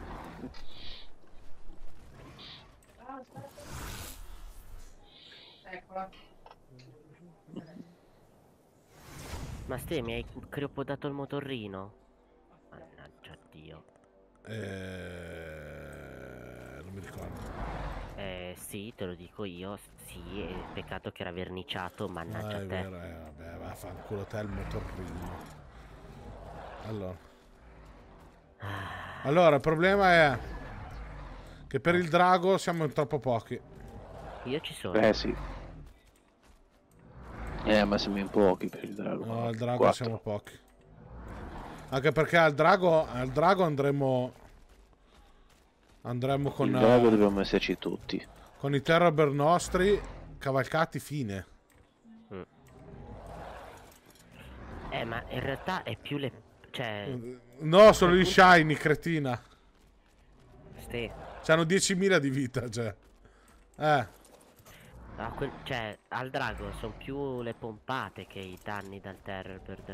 Ma ste, mi hai criopodato il motorino? Mannaggia Dio. Eh... Non mi ricordo. Eh sì, te lo dico io, sì, è peccato che era verniciato, mannaggia Ah, a è te. vero, eh, vabbè, vaffanculo te il motorino. Allora. Allora, il problema è che per il drago siamo in troppo pochi. Io ci sono. Eh sì. Eh, ma siamo in pochi per il drago. No, al drago Quattro. siamo pochi. Anche perché al drago, al drago andremo andremo con Il drago eh, dobbiamo esserci tutti. con i terror nostri cavalcati fine. Mm. Eh, ma in realtà è più le... cioè... No, sono gli shiny, cretina. Ste... C'hanno diecimila di vita, cioè. Eh. Ah, quel... cioè, al drago sono più le pompate che i danni dal Terror Bird.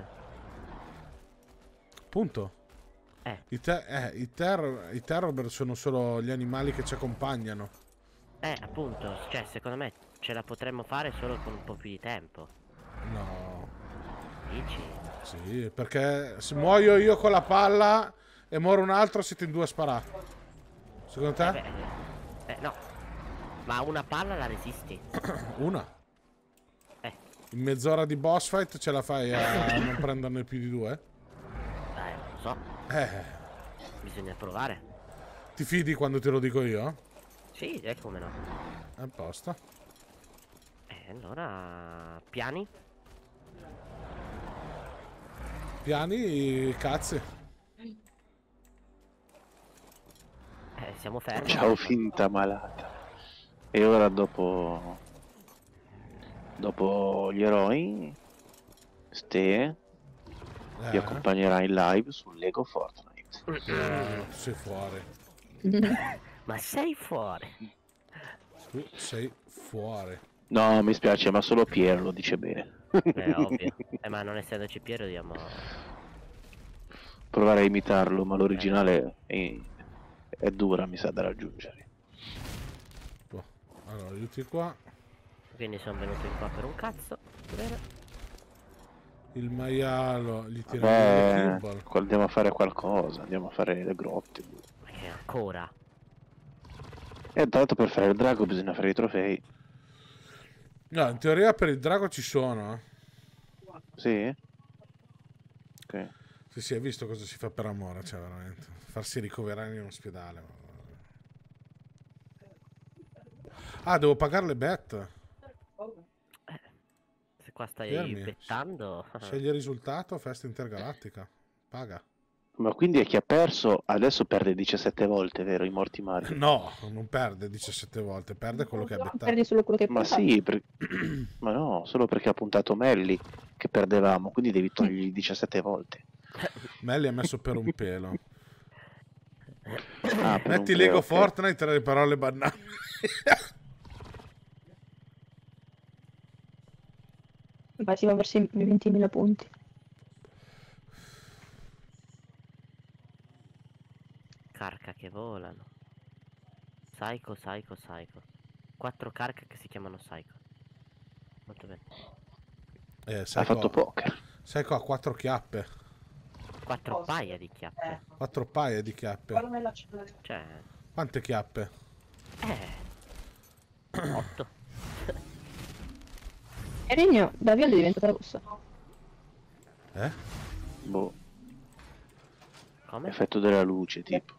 Punto. Eh. I, te eh, i, terror i terror sono solo gli animali che ci accompagnano. Eh, appunto, cioè, secondo me ce la potremmo fare solo con un po' più di tempo. No. Dici? Sì, perché se muoio io con la palla e muore un altro siete in due a sparare. Secondo te? Eh, beh, eh, no. Ma una palla la resisti? Una. Eh. In mezz'ora di boss fight ce la fai a non prenderne più di due? Eh, non lo so. Eh. Bisogna provare. Ti fidi quando te lo dico io? Sì, eh, come no. A posto. Eh, Eh, allora... Piani? Piani, cazzi. Eh, siamo fermi. Ciao finta malata. E ora dopo... Dopo gli eroi, Ste Eh, ti accompagnerà in live su Lego Fortnite. eh, sei fuori. Ma sei fuori. Tu sei fuori. No, mi spiace, ma solo Piero lo dice bene. È ovvio. Eh, ma non essendoci Piero diamo... Provare a imitarlo, ma l'originale è, è dura, mi sa, da raggiungere. Boh. Allora, aiuti qua. Quindi sono venuto in qua per un cazzo. Bene. Il maialo gli tira via le Beh, kimball. qua andiamo a fare qualcosa, andiamo a fare le grotte. Perché ancora? E tanto per fare il drago bisogna fare i trofei. No, in teoria per il drago ci sono. Eh. Sì? Ok. Sì, sì, hai visto cosa si fa per amore, cioè veramente. Farsi ricoverare in ospedale. Ah, devo pagare le bet. Se qua stai Fermi. bettando... Scegli il risultato, festa intergalattica. Paga. Ma quindi è chi ha perso adesso perde diciassette volte, vero? I morti mari. No, non perde diciassette volte, perde quello che ha bettato. Perdi solo quello che Ma puntavi. sì, per... ma no, solo perché ha puntato Melli che perdevamo, quindi devi togliergli diciassette volte. Melli ha messo per un pelo. Ah, per Metti un Lego play, ok. Fortnite tra le parole banali. Ma si va verso i ventimila punti. Carca che volano. Psycho, psycho, psycho. Quattro carche che si chiamano psycho. Molto bene. Eh, Ha sai fatto qua, poker. sai qua, quattro chiappe. Quattro paia di chiappe. Quattro paia di chiappe. Cioè... Quante chiappe? Eh... Otto. E Regno da viola diventa rossa. Eh? Boh, Come? effetto della luce, tipo.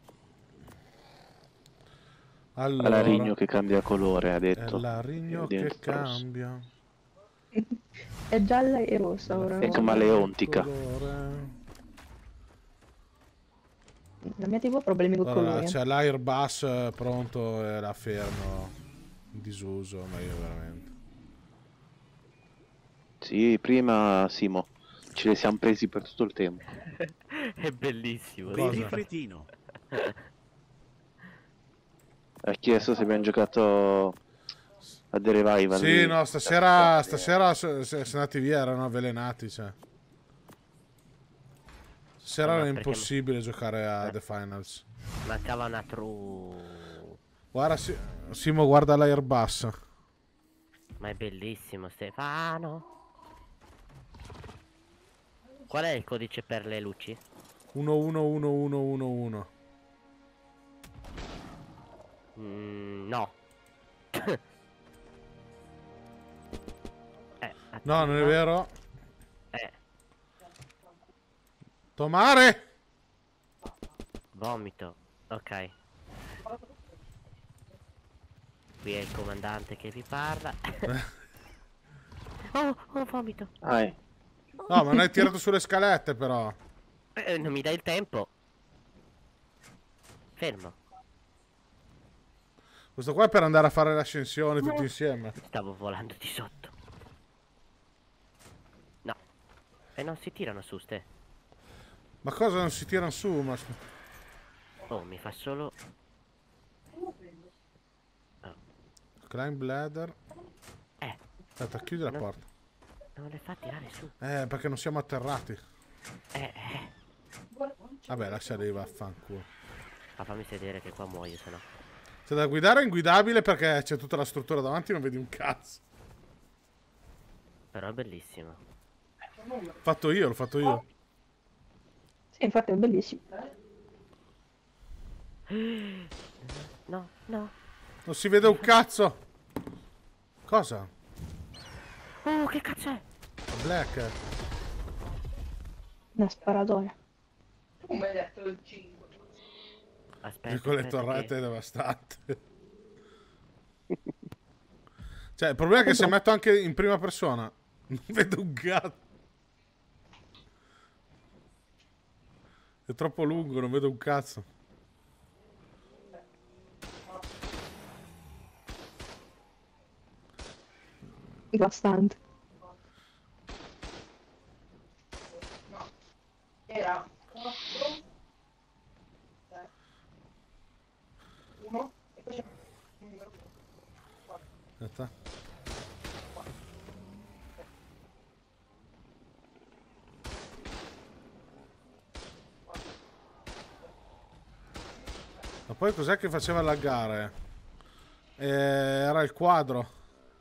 Allora, Alla Rigno che cambia colore, ha è detto. la Rigno E che diventa rosso. cambia. È gialla e rossa ora. È camaleontica. Colore. La mia tivù ha problemi con Allora, colori. c'è l'Airbus eh, pronto e la fermo in disuso, ma io veramente. Sì, prima Simo, ce li siamo presi per tutto il tempo. È bellissimo. Cosa? Vedi cretino. Ha chiesto se abbiamo giocato a The Revival. Sì, lì. no, stasera, stasera se, se, se andati via erano avvelenati, cioè. Stasera Ma era perché- impossibile giocare a Eh. The Finals. Mancava una true... Guarda, Si- Simo, guarda l'Airbus. Ma è bellissimo, Stefano. Qual è il codice per le luci? uno uno uno uno uno uno. Mm, no. eh, No, non è attiva. vero. Eh, Tomare! vomito. Ok. Qui è il comandante che vi parla. oh, oh, vomito. Ah, eh. No, ma non hai tirato sulle scalette, però. Eh, non mi dai il tempo. Fermo. Questo qua è per andare a fare l'ascensione tutti insieme. Stavo volando di sotto. No. E non si tirano su, ste. Ma cosa non si tirano su? Ma... Oh, mi fa solo... Climb ladder. Eh, Aspetta, chiudi la No. porta. non le fa tirare su. Eh, perché non siamo atterrati. Eh, eh. Vabbè, lascia lì, vaffanculo. Ma fammi sedere che qua muoio, sennò. C'è da guidare è inguidabile perché c'è tutta la struttura davanti e non vedi un cazzo. Però è bellissimo. Fatto io, l'ho fatto io. Sì, infatti è bellissimo. No, no. Non si vede un cazzo. Cosa? Oh, che cazzo è? Black. Una sparatoria. Aspetta, Con le aspetta torrette che... devastate. Cioè, il problema è che se metto anche in prima persona, non vedo un gatto. È troppo lungo, non vedo un cazzo. Bastante. Era uno e poi c'è Aspetta. Ma poi cos'è che faceva laggare? Eh, era il quadro.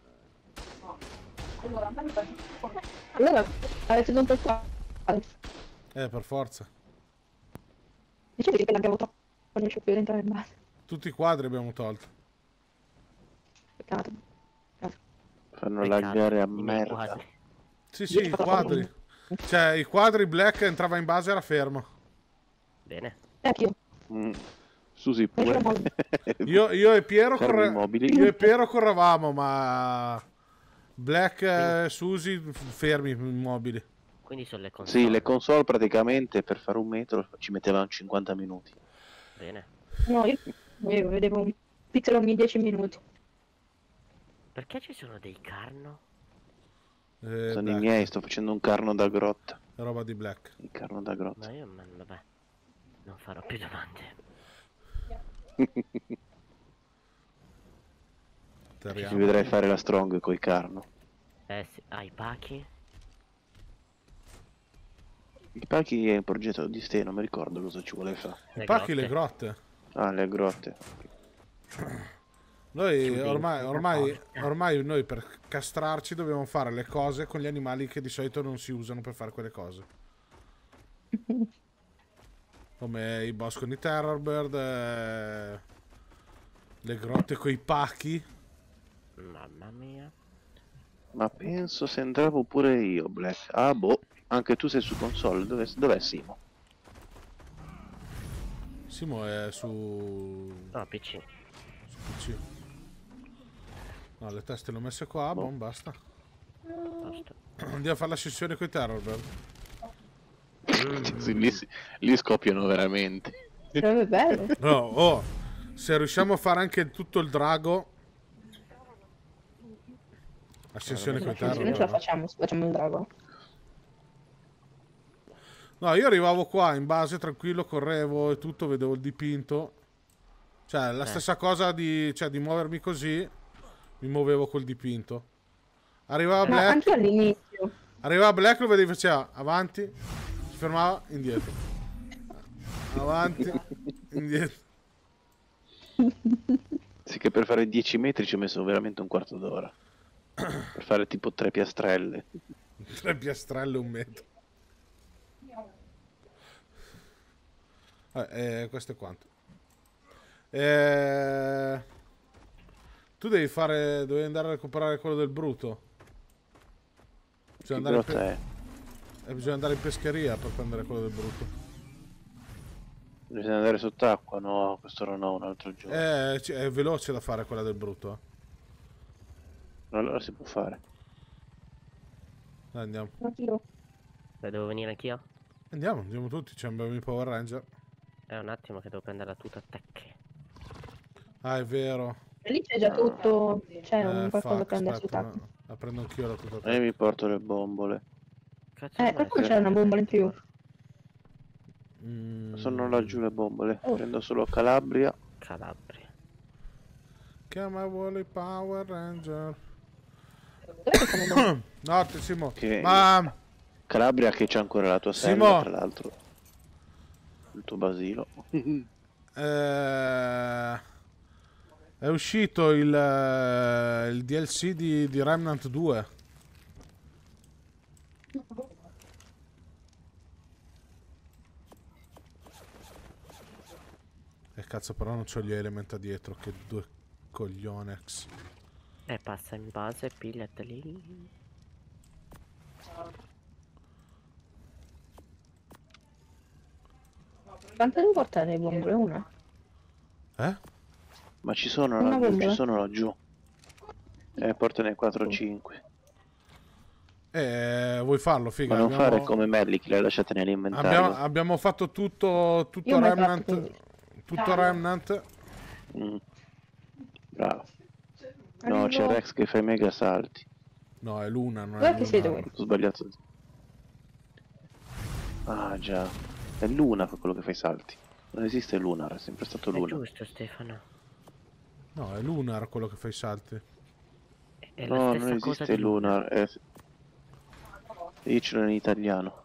allora avete tolto il qua. Eh, per forza. Dicevi che l'abbiamo troppo, non riesco più ad entrare in base. Tutti i quadri abbiamo tolto. Peccato. Fanno Peccato, laggare a i miei merda. quadri. Sì, sì, i quadri. Cioè, i quadri black entrava in base era fermo. Bene. E anch'io. Mm. Susi pure. Io, io e Piero Fermi corre... immobili. Io e Piero correvamo, ma Black e Susi fermi immobili. Quindi sono le console. Sì, le console praticamente per fare un metro ci mettevano cinquanta minuti. Bene. No, io, io vedevo un pixel ogni dieci minuti. Perché ci sono dei carno? Eh, Sono i Black. miei, sto facendo un carno da grotta. È roba di Black. Il carno da grotta. Ma io, ma, vabbè, non farò più domande. Ci vedrai fare la strong coi carno. Eh sì, ah, i pacchi? I pacchi è un progetto di ste, non mi ricordo cosa ci vuole fare. I pacchi le grotte. Ah, le grotte. Noi ormai, ormai, ormai noi per castrarci dobbiamo fare le cose con gli animali che di solito non si usano per fare quelle cose. Come i boss con i Terrorbird, eh, le grotte con i pacchi. Mamma mia. Ma penso se andavo pure io, Black. Ah, boh. Anche tu sei su console. Dov'è, dov'è Simo? Simo è su... No, P C. su P C. No, le teste le ho messe qua, boh, basta. Basta. Andiamo a fare la sessione con i Terrorbird. Sì, lì, lì scoppiano veramente. Sarebbe bello. No, oh, se riusciamo a fare anche tutto il drago... Ascensione con i Noi ce la Terrorbird. facciamo, facciamo il drago. No, io arrivavo qua in base tranquillo, correvo e tutto, vedevo il dipinto. Cioè, la Eh. stessa cosa di, cioè, di muovermi così, mi muovevo col dipinto. Arrivava Ma Black, anche all'inizio. arrivava Black, lo vedevi, faceva avanti, si fermava, indietro. Avanti, indietro. Sì, che per fare dieci metri ci ho messo veramente un quarto d'ora. Per fare tipo tre piastrelle. Tre piastrelle un metro. Vabbè, eh, questo è quanto. Eh, tu devi fare, devi andare a recuperare quello del bruto. Bisogna andare, in grotta pe- è? eh, bisogna andare in pescheria per prendere quello del bruto. Bisogna andare sott'acqua? No, questo ora no, un altro giorno. Eh, c- è veloce da fare quella del bruto. eh. Allora si può fare. Dai, andiamo. Anch'io. Beh, devo venire anch'io? Andiamo, andiamo tutti, c'è un Power Ranger. È un attimo che devo prendere la tuta attacchi. Ah, è vero. E lì c'è già tutto, c'è un Eh, qualcosa da fuck, prendere aspetta, sul tappo. no, la prendo anch'io la tuta. E io mi porto le bombole. Cazzo, Eh, dov'è? qualcuno c'è una bombola in più. Mm, Sono laggiù le bombole. Oh. Prendo solo Calabria. Calabria. Chiama vuole Power Ranger. Dov'è che sono le bombola? No, te- Simo. Che- Ma Calabria che c'è ancora la tua Simo! sella, tra l'altro. Il tuo basilo. eh, è uscito il, eh, il D L C di, di Remnant due. E cazzo, però non c'ho gli elementa dietro. Che due coglionex. Eh, passa in base, pigliateli. Quante devo portare le bombole? Una? Eh? Ma ci sono Una laggiù, bombola. ci sono laggiù. Eh, portane quattro o cinque. Eh, vuoi farlo, figa? Ma non abbiamo... fare come Melly che l'hai lasciata nell'inventario. Abbiamo, abbiamo fatto tutto, tutto Io ho mai Remnant. fatto, quindi. Tutto Remnant. Mm. Bravo. No, c'è Rex che fa i mega salti. No, è Luna, non Dov'è è che siete Luna. voi? Ho sbagliato. Ah già. È Luna quello che fa i salti. Non esiste Lunar, è sempre stato È Luna. giusto, Stefano. No, è Lunar quello che fa i salti. È la No, stessa non cosa esiste di Luna. Lunar. È... Io ce l'ho in italiano.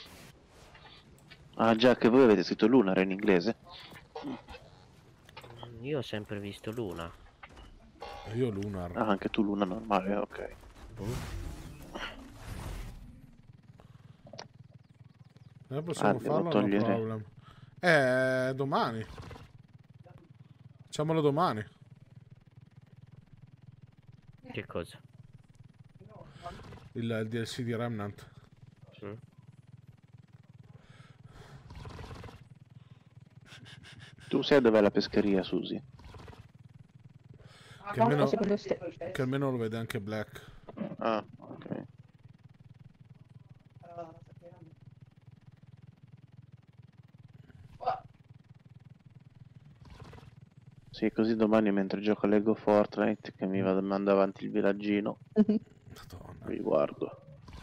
Ah già, che voi avete scritto Lunar in inglese? Io ho sempre visto Luna. E io Lunar. Ah, anche tu Luna normale, ok. Eh, possiamo Ah, devo farlo, no togliere. problem. Eh, domani. Facciamolo domani. Che cosa? Il, il D L C di Remnant. Mm? Tu sai dov'è la pescheria, Susi? Che almeno, Secondo ste- che almeno lo vede anche Black. Ah, ok. Sì, così domani mentre gioco a Lego Fortnite che mi vado manda avanti il villaggino, Madonna. vi guardo.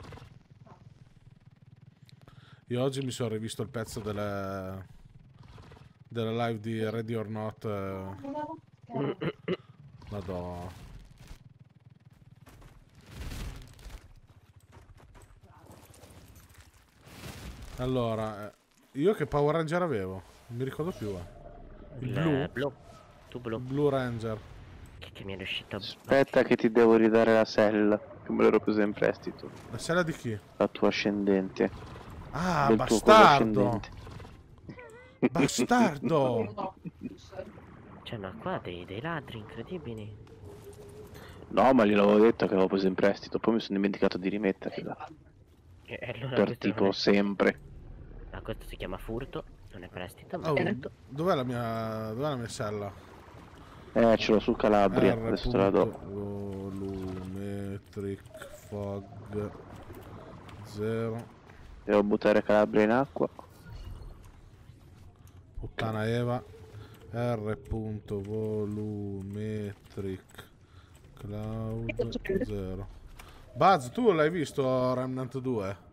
Io oggi mi sono rivisto il pezzo della, della live di Ready or Not. eh. Madonna. Allora, eh, io che Power Ranger avevo? Non mi ricordo più. Eh. Il Il blu? blu. Tu Il blu. Blue Ranger. Che, che mi è riuscito. Aspetta che ti devo ridare la sella, che me l'ero presa in prestito. La sella di chi? La tua ascendente. Ah, del tuo coso bastardo! ascendente. Bastardo! Cioè, ma qua dei, dei ladri incredibili. No, ma gliel'avevo detto che l'avevo preso in prestito, poi mi sono dimenticato di rimetterla. E allora Per questo non tipo è- sempre. Ah, questo si chiama furto, non è prestito, ma Oh, è furto. dov'è la mia. Dov'è la mia sella? Eh, ce l'ho su Calabria, R. adesso te la do. Volumetric fog zero. Devo buttare Calabria in acqua. Puttana Eva. R. Volumetric cloud zero. Buzz, tu l'hai visto Remnant due?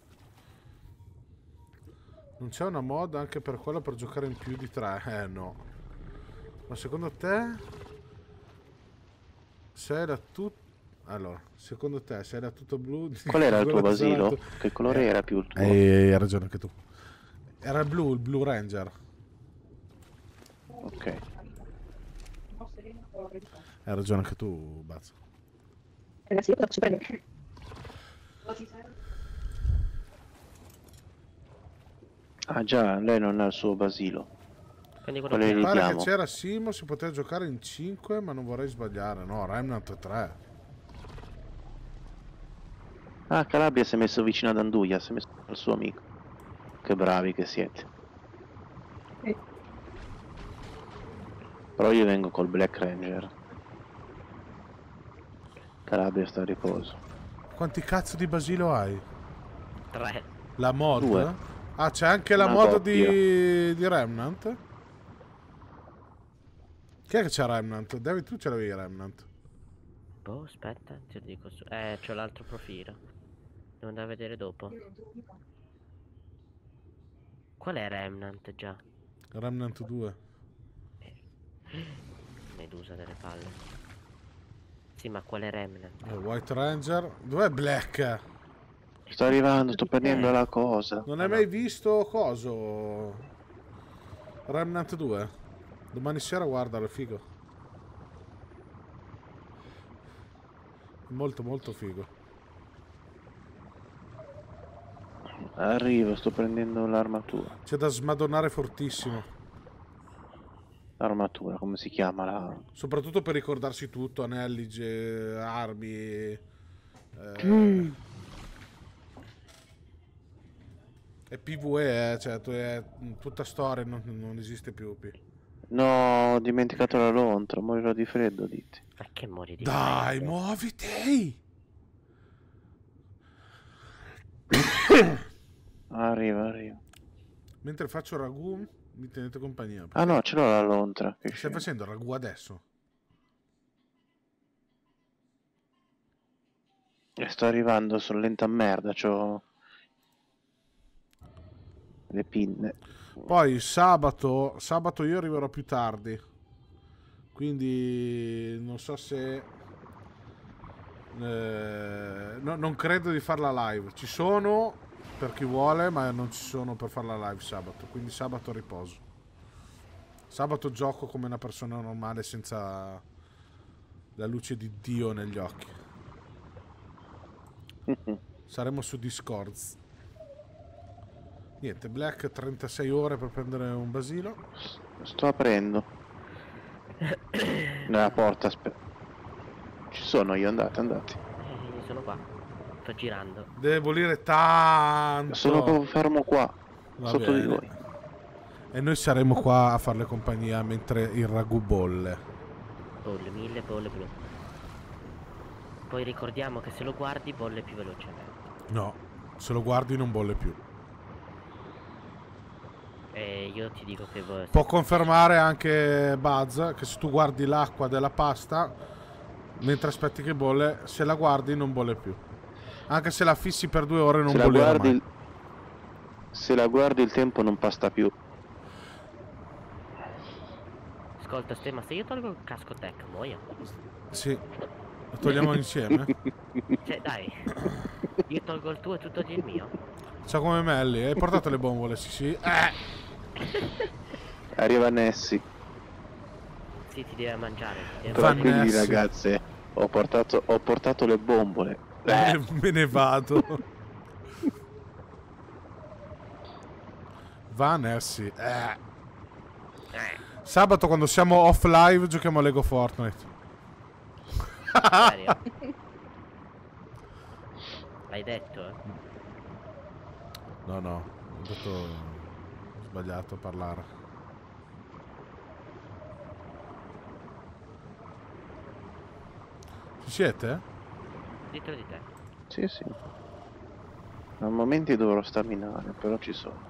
Non c'è una mod anche per quello per giocare in più di tre? Eh no. Ma secondo te? Se era tutto... Allora, secondo te se era tutto blu... Qual era il tuo quello sarà basilo? tu- Che colore Eh, era più il tuo? Hai ragione anche tu. Era il blu, il Blue Ranger. Ok. Hai ragione anche tu, Buzz. Ragazzi, io cosa ci prendo? Ah già, lei non ha il suo basilo. Quindi quello Quale che li Pare che diamo? c'era Simo, si poteva giocare in cinque, ma non vorrei sbagliare. No, Remnant tre. Ah, Calabria si è messo vicino ad Anduia, si è messo al suo amico. Che bravi che siete. Sì. Però io vengo col Black Ranger. Calabria sta a riposo. Quanti cazzo di basilo hai? tre. La mod? Due. Ah, c'è anche la Una mod doppia. di... di Remnant? Chi è che c'ha Remnant? David, tu ce l'avevi Remnant? Boh, aspetta, ti dico su. Eh, c'ho l'altro profilo. Devo andare a vedere dopo. Qual è Remnant già? Remnant due. Medusa delle palle. Sì, ma quale Remnant? Eh, White Ranger. Dov'è Black? Sto arrivando, sto prendendo Eh. la cosa. Non hai mai visto coso? Remnant due? Domani sera guardalo, è figo. Molto molto figo. Arrivo, sto prendendo l'armatura. C'è da smadonnare fortissimo. L'armatura, come si chiama la... Soprattutto per ricordarsi tutto, anelli, ge- armi. eh, Mm. È PvE, eh, cioè tu- è tutta storia, non, non esiste più. P. No, ho dimenticato la lontra, morirò di freddo, dite. Ma che muori di Dai, freddo? muoviti! Arriva, arriva. Mentre faccio il ragù, mi tenete compagnia. Ah no, ce l'ho la lontra. Che Stai scemo. facendo il ragù adesso? E sto arrivando, sono lenta a merda, c'ho le pinne. Poi sabato, sabato io arriverò più tardi. Quindi non so se... eh, no, non credo di farla live. Ci sono per chi vuole, ma non ci sono per farla live sabato. Quindi sabato riposo. Sabato gioco come una persona normale senza la luce di Dio negli occhi. Saremo su Discord. Niente, Black trentasei ore per prendere un basilo. Sto aprendo. Nella porta, aspetta. Ci sono io, andate, andate. Eh, io sono qua. Sto girando. Deve bollire tanto. Sono proprio fermo qua, Va sotto bene. di voi. E noi saremo qua a farle compagnia mentre il ragù bolle. Bolle, mille bolle blu. Poi ricordiamo che se lo guardi bolle più velocemente. No, se lo guardi non bolle più. E io ti dico che voi... Può confermare anche Buzz che se tu guardi l'acqua della pasta mentre aspetti che bolle, se la guardi non bolle più. Anche se la fissi per due ore non Se la bollerà guardi, mai. il... se la guardi il tempo non passa più. Ascolta Ste, ma se io tolgo il casco tech muoio? Sì, lo togliamo insieme. Cioè dai, io tolgo il tuo e tu togli il mio. Ciao come Melli, hai portato le bombole? Sì sì. Eh! Arriva Nessi. Sì, ti deve mangiare. Ti deve Va- mangiare. Tranquilli Nessi. ragazze, ho portato, ho portato le bombole. Me, me ne vado. Va Nessi. Eh. Sabato quando siamo off live giochiamo a Lego Fortnite. Serio? L'hai detto, eh? No no, ho detto ho sbagliato a parlare. Ci siete? Dietro di te. Sì, sì. A momenti dovrò staminare, però ci sono.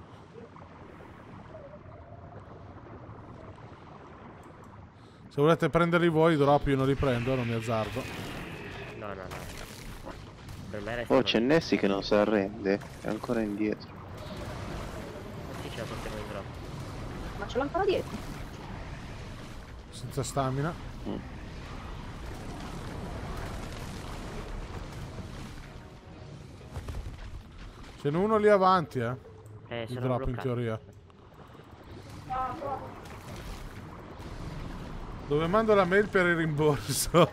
Se volete prenderli voi, i drop io non li prendo, non mi azzardo. No, no, no. Per me resta... Oh, c'è Nessi che non si arrende, è ancora indietro. Sì, ce la portiamo in drop. Ma ce l'ho ancora dietro. Senza stamina. Mm. Ce n'è uno lì avanti, eh. Eh, Il sono drop in bloccato. teoria. Dove mando la mail per il rimborso?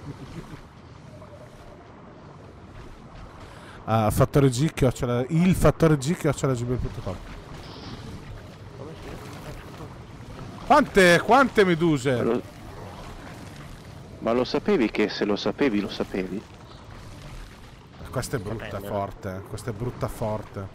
Ah, fattore G chiocciola, il fattore G chiocciola gmail punto com. Come si chiama? Quante, quante Ma meduse? lo... Ma lo sapevi che se lo sapevi lo sapevi? Questa è brutta Sapendo. forte, questa è brutta forte.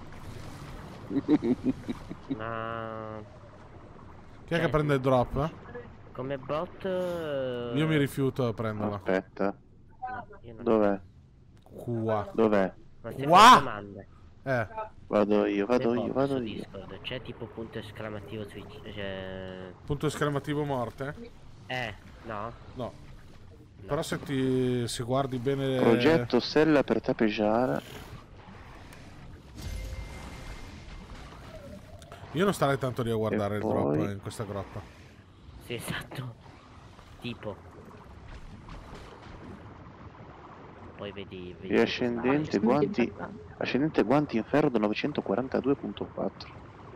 Ma... Chi è che Cioè, prende il drop? come bot... eh, Io mi rifiuto a prenderla. Aspetta, no, io non... dov'è? Qua. Dov'è? Ma stai Qua! facendo domande. Eh, Vado io, vado Nel io, bot vado su io. Discord c'è tipo punto esclamativo sui... Cioè... punto esclamativo morte? Eh, no? No. Però se ti se guardi bene Progetto sella per tappeggiare. io non starei tanto lì a guardare E il drop poi? eh, in questa groppa. Sì, esatto. Tipo. Poi vedi... vedi E ascendente guanti. Guanti. Ascendente guanti in ferro da novecentoquarantadue punto quattro.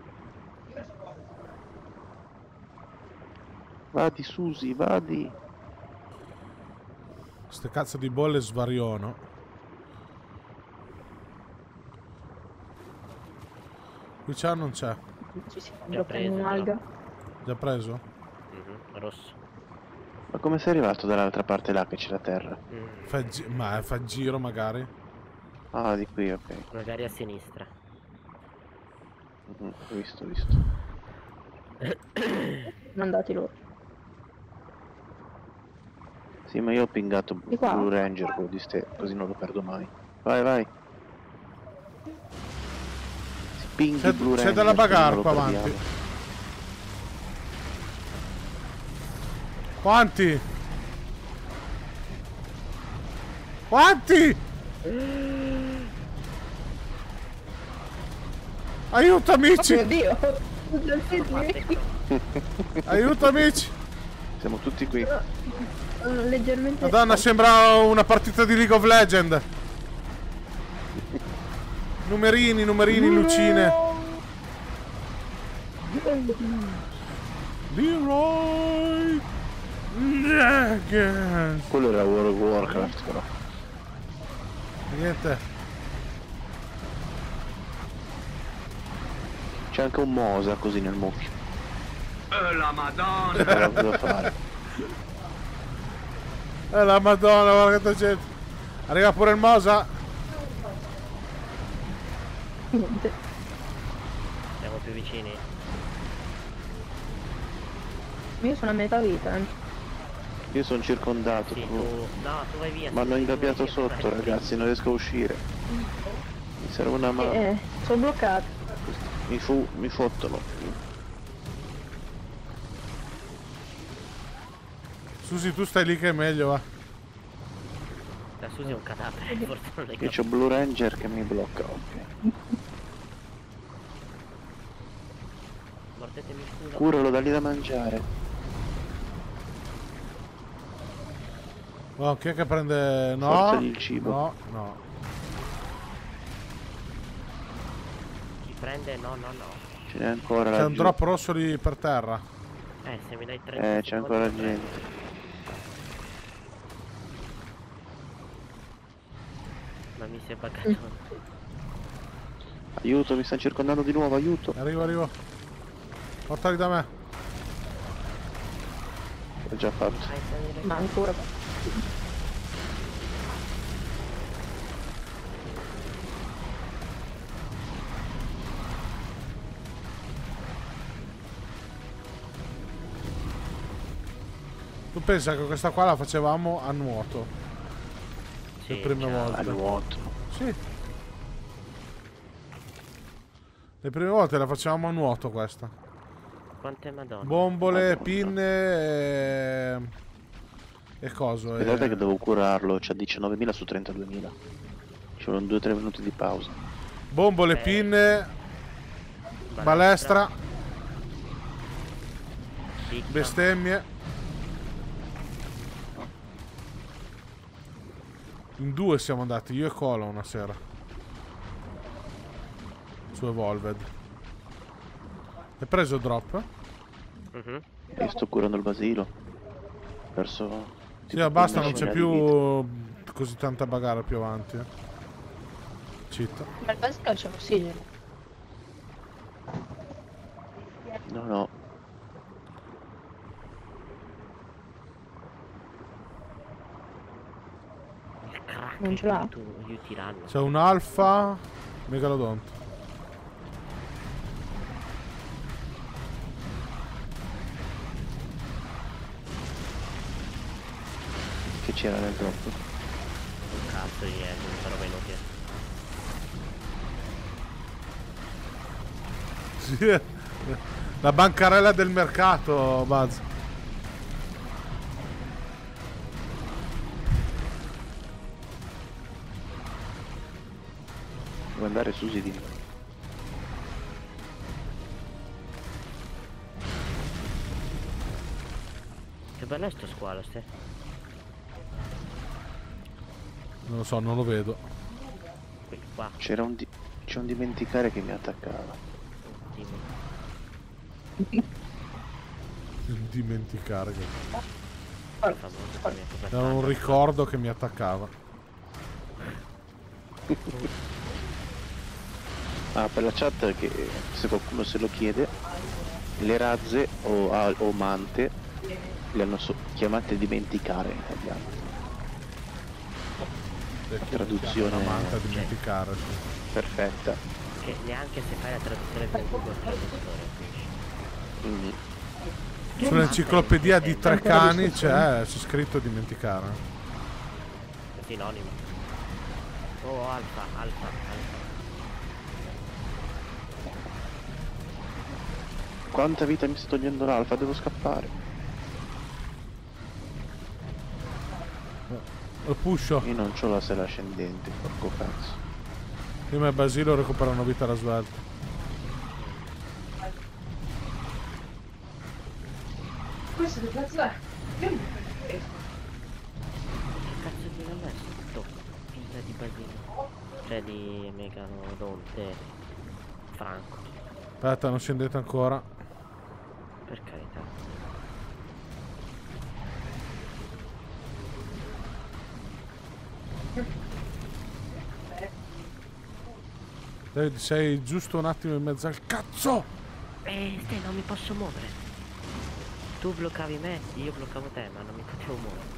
Vadi Susi, vadi. Ste cazzo di bolle svariono. Qui c'è o non c'è? Ci si Già prende preso, un'alga. Già preso? Mhm, rosso. Ma come sei arrivato dall'altra parte là che c'è la terra? Mm, Fa, il gi- ma fa il giro magari? Ah, di qui, ok. magari a sinistra. Mhm, visto, visto. Sono andati loro. Sì, ma io ho pingato Di qua? Blue Ranger, quello di ste, così non lo perdo mai. Vai, vai. Si pinghi C'è- Blue c'è Ranger, della così non bagarre lo qua perdiamo. avanti. Quanti? Quanti? Aiuto Oh mio amici! Dio! Aiuto amici! Siamo tutti qui. Sono leggermente... Madonna, sembra una partita di League of Legends. Numerini, numerini, lucine. Leroy Jenkins. Quello era World of Warcraft, però. Niente. C'è anche un Mosa così nel mucchio. Eh, la madonna! Non so cosa fare. Eh la madonna, guarda quanta gente. Arriva pure il Mosa. Niente. Siamo più vicini. Io sono a metà vita. eh. Io sono circondato. Sì, tu- tu... No, tu vai via. Mi hanno tu vai ingabbiato via, sotto, tu vai via. ragazzi, non riesco a uscire. Mi serve una mano. Eh, sono bloccato. Mi fu. mi fottono. Susi, tu stai lì che è meglio, va. La Susi è un cadavere, forse non l'hai Io capito. c'ho Blue Ranger che mi blocca, ok. Mordetemi il culo. Curalo, dagli da mangiare. Oh, chi è che prende... No, Portagli il cibo. no, no. Chi prende? No, no, no. Ce n'è ancora C'è un laggiù. drop rosso lì per terra. Eh, se mi dai trenta Eh, c'è ancora secondi, gente. Ma mi si è buggato. Aiuto, mi stanno circondando di nuovo, aiuto. Arrivo, arrivo. Portali da me. L'ho già fatto. Vai, salire. Ma ancora. Tu pensa che questa qua la facevamo a nuoto. Sì, Le prime ciao. volte. A nuoto. Sì. Le prime volte la facevamo a nuoto questa. Quante madonna. Bombole, Madonna. pinne e... e coso. Guardate E... che devo curarlo, c'ha diciannovemila su trentaduemila. Ci vogliono due tre minuti di pausa. Bombole, Eh. pinne, balestra, Picca. bestemmie. In due siamo andati, io e Cola una sera. Su Evolved. Hai preso il drop? Mhm. Io sto curando il basilo. Verso. Sì, basta, non c'è più così tanta bagarre più avanti. eh. Citta. Ma il basilico c'è l'ossigeno. No, no. Il crack. Non ce l'ha? Tu, io tiranno. C'è un alfa megalodonte. Che c'era nel drop? Un cazzo di niente, tutta roba inutile. Sì. La bancarella del mercato, Buzz. Devo andare Susi di. Che bello è sto squalo, ste. Non lo so, non lo vedo. Qui, qua, C'era un di. C'è un dimenticare che mi attaccava. dimmi. Non dimenticare che... È famoso che mi ha coperto. Era un ricordo che mi attaccava. Ah, per la chat che se qualcuno se lo chiede, le razze o, a- o mante le hanno so- chiamate dimenticare in italiano. Traduzione Una manta a dimenticare. sì. perfetta. Che neanche se fai la traduzione con Google Traduttore, capisci? Quindi Sull'enciclopedia di Treccani c'è, c'è scritto dimenticare. È sinonimo. Oh, alfa, alfa, alfa. quanta vita mi sta togliendo l'alfa, devo scappare. Lo pusho. Io non c'ho la sella ascendente, porco cazzo. Prima e Basilo recuperano vita alla svelta. Questo che cazzo è? Che cazzo di non è sto figlia di Basilo? Cioè di Megalodonte Franco. Aspetta, non scendete ancora. Per carità. David, sei giusto un attimo in mezzo al cazzo! Eh, ste, non mi posso muovere. Tu bloccavi me, io bloccavo te, ma non mi potevo muovere.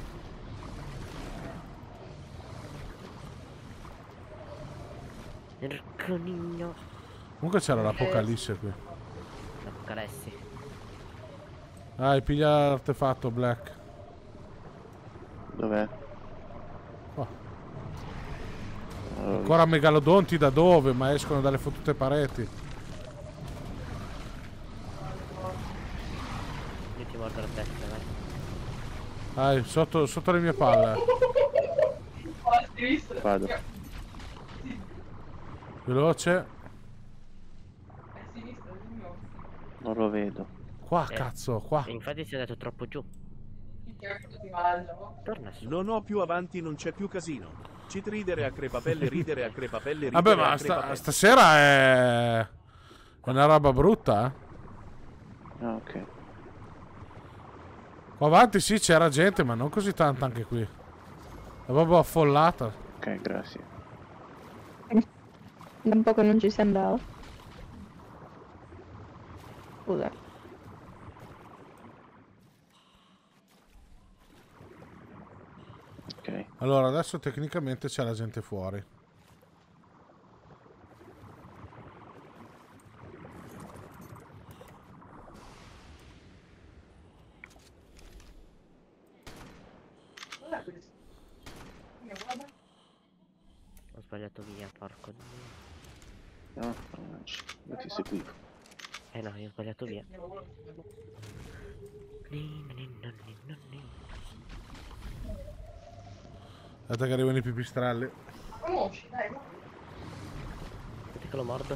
Erconigno. Comunque c'era l'apocalisse qui. L'apocalessi. Dai, piglia l'artefatto, Black. Dov'è? Qua. Non l'ho Ancora megalodonti da dove? Ma escono dalle fottute pareti. Io ti mordo la testa, vai. Dai, sotto, sotto le mie palle. visto. Vado. Veloce. Non lo vedo. Qua, Eh. cazzo, qua. E infatti si è andato troppo giù. Torna su. Non ho più avanti, non c'è più casino. Cheat ridere a crepapelle, ridere a crepapelle, ridere Vabbè, ma a sta- crepapelle. stasera è... è una roba brutta, eh. Ah, ok. Qua avanti sì, c'era gente, ma non così tanta anche qui. È proprio affollata. Ok, grazie. Da un po' che non ci si andava. Scusa. Ok. Allora, adesso tecnicamente c'è la gente fuori. Ho sbagliato via, porco dio. No, mannaggia, io ti seguivo. Eh no, io ho sbagliato via. Aspetta che arrivano i pipistrelli. Aspetta che lo mordo.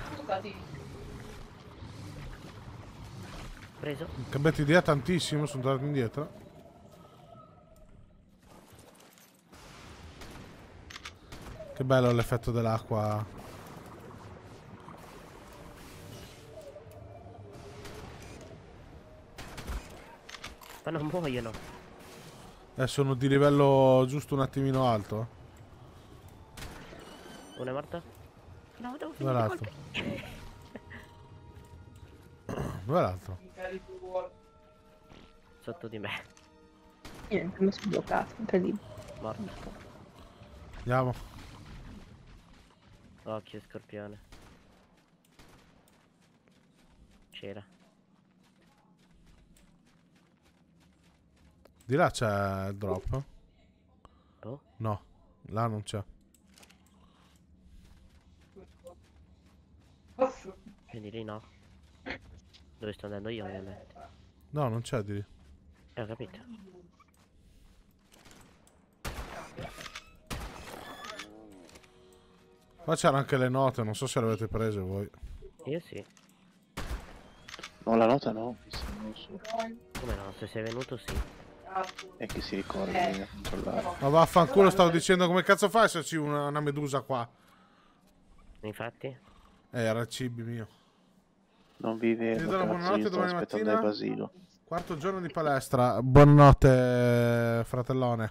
Preso. Cambiato idea tantissimo, sono tornato indietro. Che bello l'effetto dell'acqua. Ma non muoiono. Eh, sono di livello giusto un attimino alto. Uno è morto? No, devo Dove è finire l'altro? colpi. Dove è l'altro? Sotto di me. Niente, mi sono bloccato, incredibile. Morto. Andiamo. Occhio scorpione. C'era. Di là c'è il drop. Oh? No, là non c'è. Quindi lì no. Dove sto andando io ovviamente. No, non c'è di lì. Eh, ho capito. Qua c'erano anche le note, non so se le avete prese voi. Io sì. No, la nota no. mi sa, non so. Come no? Se sei venuto sì. È che si ricorda di controllare. Ma vaffanculo, stavo dicendo come cazzo fa esserci una, una medusa qua. Infatti? Eh, era il cibi mio. Non vi Vi vedo, do la cazzo, buonanotte io sto domani aspettando mattina. il Basilo. Quarto giorno di palestra. Buonanotte, fratellone.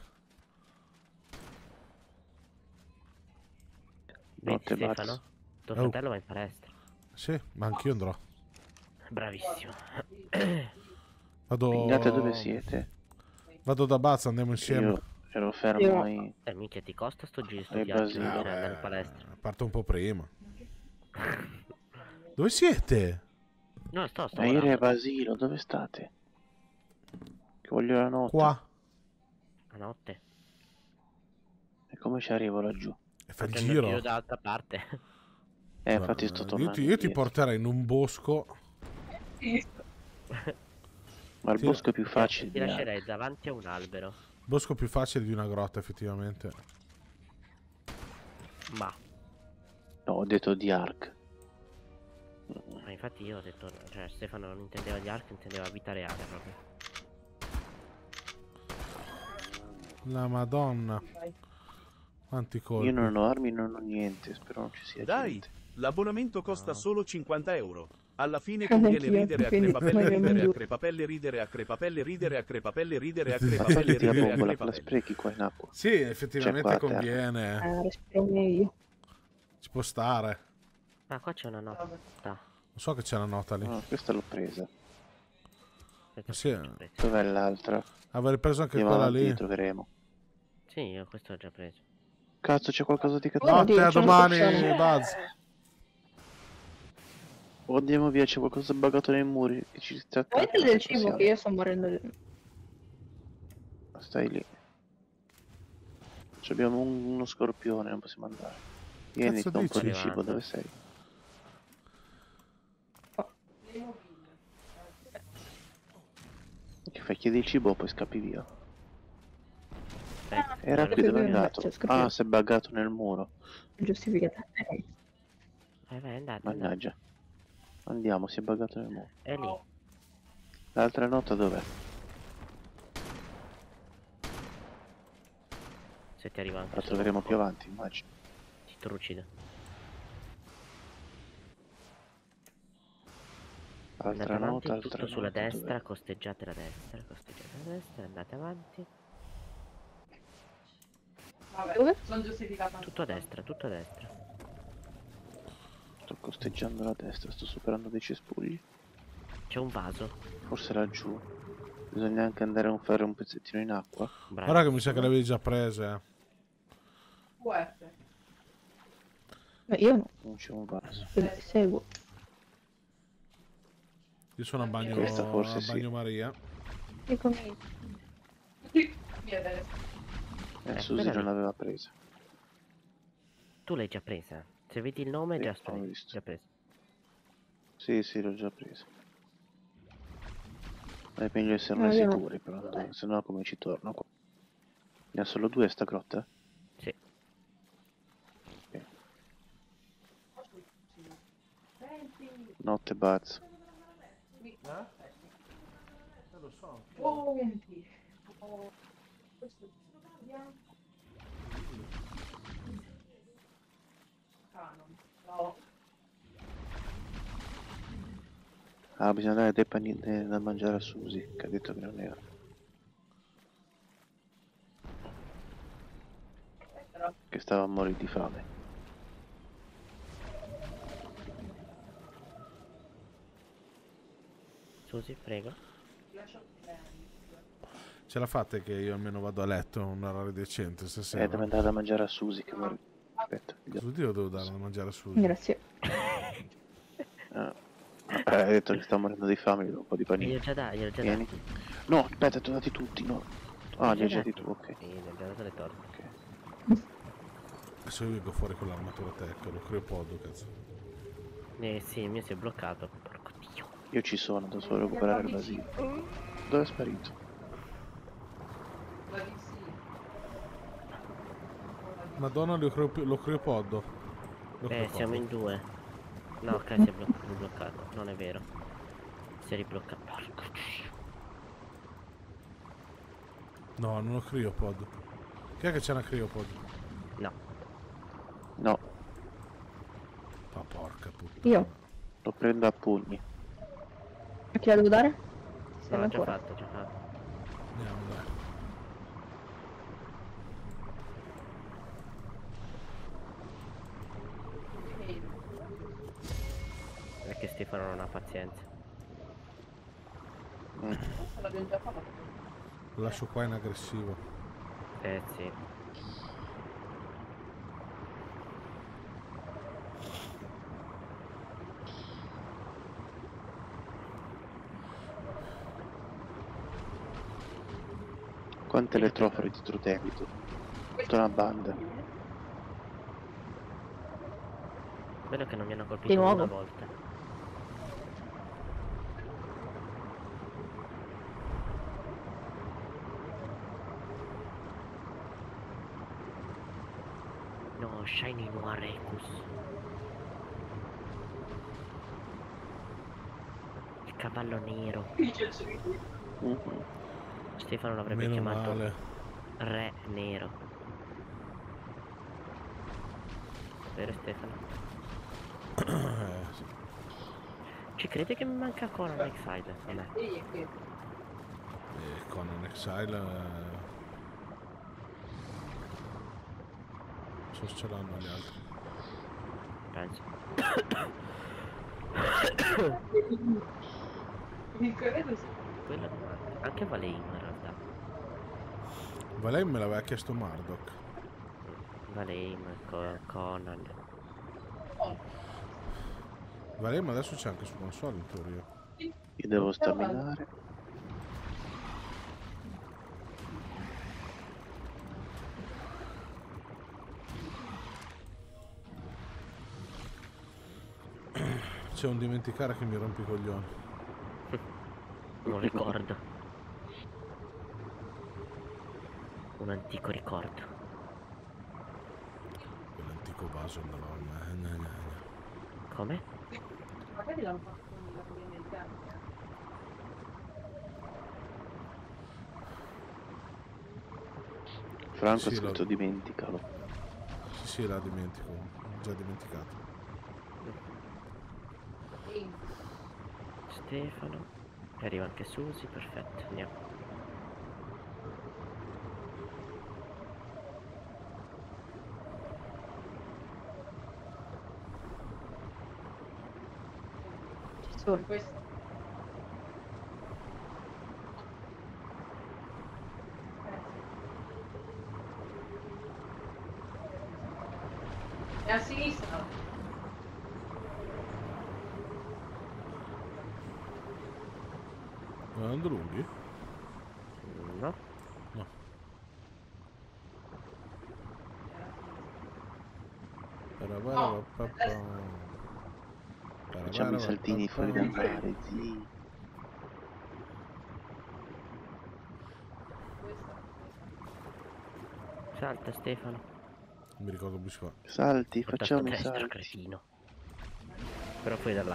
Vedi Notte, Max. Stefano? Tuo Oh. fratello va in palestra. Sì, ma anch'io andrò. Bravissimo. Vado... Pigliate dove siete? Vado da Bazza, andiamo insieme. Io ero fermo Io- ai... Eh minchia, ti costa sto giro, sto Eh, viaggio, Basile. cioè Vabbè, andare in palestra. Parto un po' prima. Dove siete? No, sto, sto Aire e volando. Basilo, dove state? Che voglio la notte. Qua. A notte. E come ci arrivo laggiù? E fa il Facendo giro. giro dall'altra parte. Eh, infatti sto Io tornando ti, io ti indietro. porterei in un bosco. Ma il Sì. bosco è più facile Ti di lascerei Ark. davanti a un albero. Bosco più facile di una grotta, effettivamente. Ma. No, ho detto di Ark. Ma infatti io ho detto. Cioè, Stefano non intendeva gli archi, intendeva vita reale proprio. La Madonna. Quanti colpi. Io non ho armi, non ho niente, spero non ci sia Dai, gente. l'abbonamento costa solo cinquanta euro. Alla fine Anch'io, conviene ridere a quindi crepapelle, magari ridere a non- crepapelle, ridere a crepapelle, ridere a crepapelle, ridere a Ma crepapelle, fatti la ridere a bombola, la crepapelle. sprechi qua in acqua. Sì, effettivamente C'è qua a terra. conviene. Ah, respiro meglio. Ci può stare. Ah, qua c'è una nota. Non so che c'è una nota lì. No, questa l'ho presa. Ma sì, Dov'è l'altra? avrei preso anche Andiamo quella avanti, lì. li troveremo. Sì, io questo ho già preso. Cazzo, c'è qualcosa di cattivo. Oh, Notte, Dio, a c'è una domani, persona. Buzz. Oh, andiamo via, c'è qualcosa buggato nei muri che ci sta Avete del cibo che io sto morendo di... Stai lì. Ci abbiamo un- uno scorpione, non possiamo andare. Vieni, Cazzo ti do un po' dici? di cibo, dove sei? Che fai? Chiedi il cibo, poi scappi via. Eh, Era allora- qui dove è Scappi, andato. cioè, scappi. Ah, si è buggato nel muro. Giustificata. Eh, Eh, vai, andate, andate. Mannaggia. Andiamo, si è buggato nel muro. È lì. L'altra nota dov'è? Se ti arriva anche La su- troveremo più avanti, immagino. Ti trucido. Andate Altra avanti, nota, tutto altra sulla nota, destra, dov'è? costeggiate la destra, costeggiate la destra, andate avanti. Dove? Tutto a destra, tutto a destra. Sto costeggiando la destra, sto superando dei cespugli. C'è un vaso. Forse laggiù. Bisogna anche andare a fare un pezzettino in acqua. Bravo. Ora che mi sa che le avevi già prese. Beh, io no. Non c'è un vaso. Ti seguo. Io sono a bagno, Questa forse a sì. bagno Maria. Eccomi. Eh, Eh, Susi quella non lì. l'aveva presa. Tu l'hai già presa. Se vedi il nome è Sì, già, ho spre- visto. già presa. Sì, sì, l'ho già presa. È meglio esserne No, io no. sicuri, però, se no come ci torno qua. Ne ha solo due sta grotta? Sì. Ok. Notte Buzz. Ah, bisogna dare dei panini da mangiare a Susi, che ha detto che non era. Che stava a morire di fame. Susi, prego. Ce la fate che io almeno vado a letto un'ora decente Eh, stasera? deve andare da mangiare a Susi, che muore. Aspetta, vediamo. Cosa Dio devo dare da mangiare a Susi? Grazie. Ah. Eh, hai detto che sta morendo di fame, gli do un po' di Gliel'ho panini. già dato, gliel'ho già Vieni. dato. No, aspetta, ti ho dati tutti, no. Ah, li hai già dati tu, ok. Sì, gli ho già dato le torte. Ok. Adesso io vengo fuori con l'armatura tech, lo creopodo, cazzo. Eh sì, il mio si è bloccato. Porco dio. Io ci sono, devo solo recuperare il basile. Dove è sparito? Madonna, lo, creo, lo creopodo. Lo Eh, creopodo. siamo in due. No, ok, si è blo- bloccato. Non è vero. Si è ribloccato. Porco dio. No, non ho criopod. Chi è che c'è una criopod? No. No, Ma porca puttana. Io. lo prendo a pugni. A chi la devo dare? No, Serve l'ho già ancora. fatto, già fatto. Andiamo, dai. Perché Stefano non ha pazienza. Mm. Lo lascio qua in aggressivo. Eh sì. Quante elettrofori di trotellito? Tutta una banda. Quello che non mi hanno Di colpito nuovo? una volta. No, Shiny Noarecus. Il cavallo nero. Mhm. Stefano l'avrebbe Meno chiamato male. Re Nero. Vero Stefano? Eh, sì. Ci crede che mi manca Conan Exile a me? E Conan Exile... Eh... So se ce l'hanno gli altri. Penso. Quello mi manca. Anche Valeim in realtà. Valei me l'aveva chiesto Marduk. Valeim, Co- Conan. Valei ma adesso c'è anche su console in teoria. Io devo staminare. C'è un dimenticare che mi rompi i coglioni. Non ricordo. Un antico ricordo. Quell'antico vaso andava a me. Gna, gna, gna. Come? Franco Sì, ha scritto lo- dimenticalo. Sì, sì, la dimentico. Ho già dimenticato. Stefano. E arriva anche Susi, perfetto, andiamo. Ci sono. È a sinistra. Ma andando lunghi? No? No. Facciamo i saltini fuori dal mare, sì. Salta Stefano. Non mi ricordo come si fa. Salti, Col tasto facciamo i destro, salti. cretino. Però poi da là.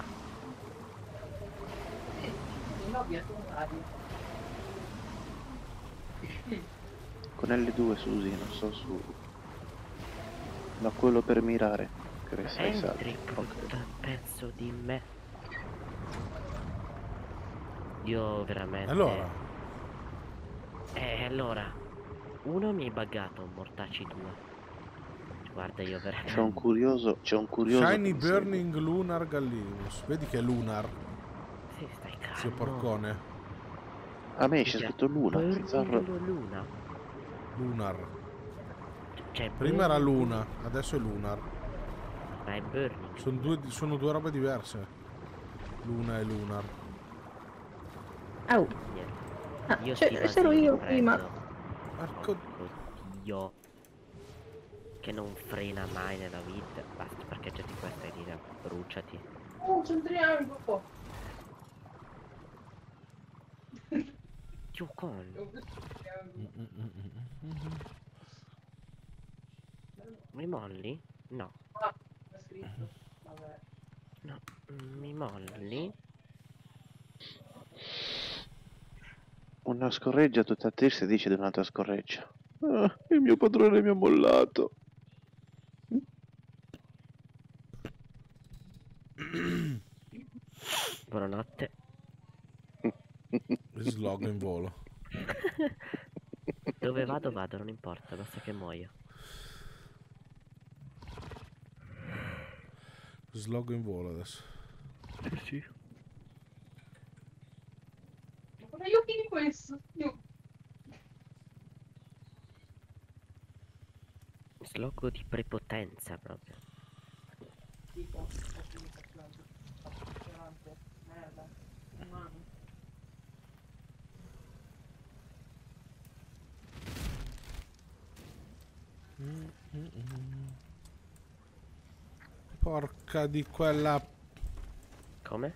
No, via tu radio. Con L due Susi, non so su... Ma quello per mirare. Che resta i salti. Entri, brutto pezzo di me. Io veramente... Allora, Eh, allora... Uno mi hai buggato, mortacci due. Guarda, io veramente... C'è un curioso, c'è un curioso Shiny che mi segue. Burning Lunar Gallinus. Vedi che è Lunar, Sì, stai calmo. zio porcone. A me c'è Minchia, scritto Luna, Burning Zarro. Luna. Lunar. Cioè, Prima era Burning Luna, adesso è Lunar. Ma è Burning. Sono due, sono due robe diverse. Luna e Lunar. Au. Niente. Ah, Io cioè, sti c'ero vasini io li prima. prendo. Porco... Porco Dio. Che non frena mai nella vita. Basta, parcheggiati questa e dire bruciati. Oh, c'è un triangolo. Dio con. Mm, mm, mm, mm, mm. Mi molli? No. Ah, è scritto. Vabbè. No. Mi molli? Una scorreggia tutta triste dice di un'altra scorreggia. Ah, il mio padrone mi ha mollato. Buonanotte. Slog in volo. Dove vado vado, non importa, basta che muoio. Slog in volo adesso. Sì, sì. Ma io chi di questo? Io... Slogo di prepotenza proprio. Tipo, merda, umano. Mm, mm, mm. Porca di quella... Come?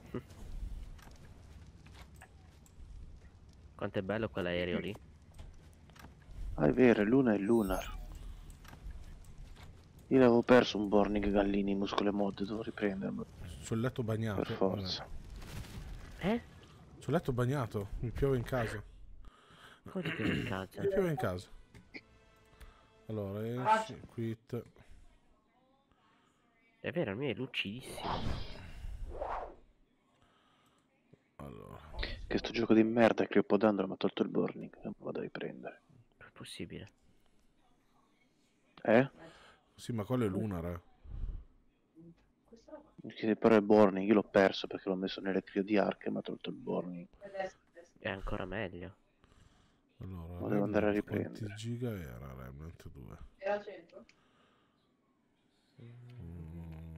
Quanto è bello quell'aereo lì. Ah, è vero, è Luna e Lunar. Io l'avevo perso un Bornig Gallini, muscolo e mod, devo riprenderlo. Sul letto bagnato. Per forza. Eh? Sul letto bagnato, mi piove in casa. Come ti piove in casa? Mi piove in casa. Allora, esci, quit. È vero, il mio è lucidissimo. Allora. Che sto gioco di merda che ho podandolo mi ha tolto il Bornig, non lo vado a riprendere. È possibile. Eh? Sì, ma quello è Lunar, eh. Che però è Bornig, io l'ho perso perché l'ho messo nelle Clio di Ark e mi ha tolto il Bornig. È ancora meglio. Allora, Lo devo andare a Remnant, riprendere. quanti giga era Remnant due? Era al centro? Mm.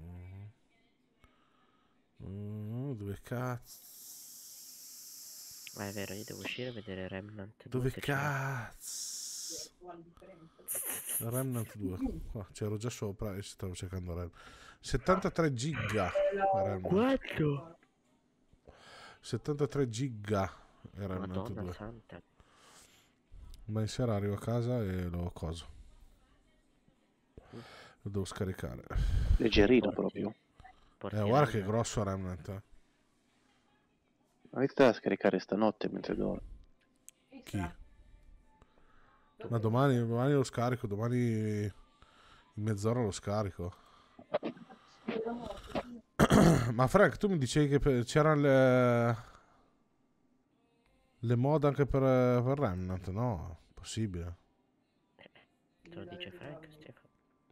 Mm, dove cazzo? Ah, è vero, io devo uscire e vedere Remnant due. Dove se c'è. cazzo? Remnant due. Qua c'ero già sopra e stavo cercando Remnant. settantatré giga. Remnant. Quanto? settantatré giga. Era Remnant Madonna due. santa. Ma in sera arrivo a casa e lo coso. Lo devo scaricare. Leggerino proprio. Porti Eh, guarda che Remnant. grosso Remnant. Eh. Ma iniziate a scaricare stanotte mentre dormo. Chi? Ma domani, domani lo scarico, domani in mezz'ora lo scarico. Ma Frank, tu mi dicevi che per- c'erano le... le mod anche per, per Remnant, no? Possibile. Te lo dice Frank, Stefano.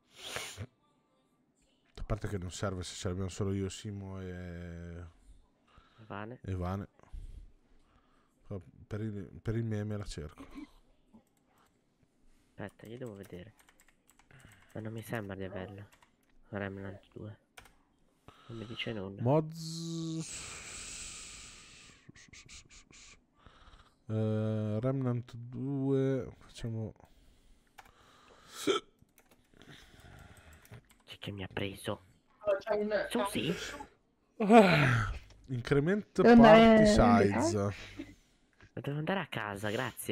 A parte che non serve se ce l'abbiamo solo io, Simo e... Vane. e Vane. Però Per il, per il meme la cerco. Aspetta, io devo vedere. Ma non mi sembra di averla. Remnant due. Non mi dice nulla. Mods... Eh, Remnant due... Facciamo... Chi che mi ha preso? C'hai un... Su sì? Ah, increment Devo andare party in size. Devo andare a casa, grazie.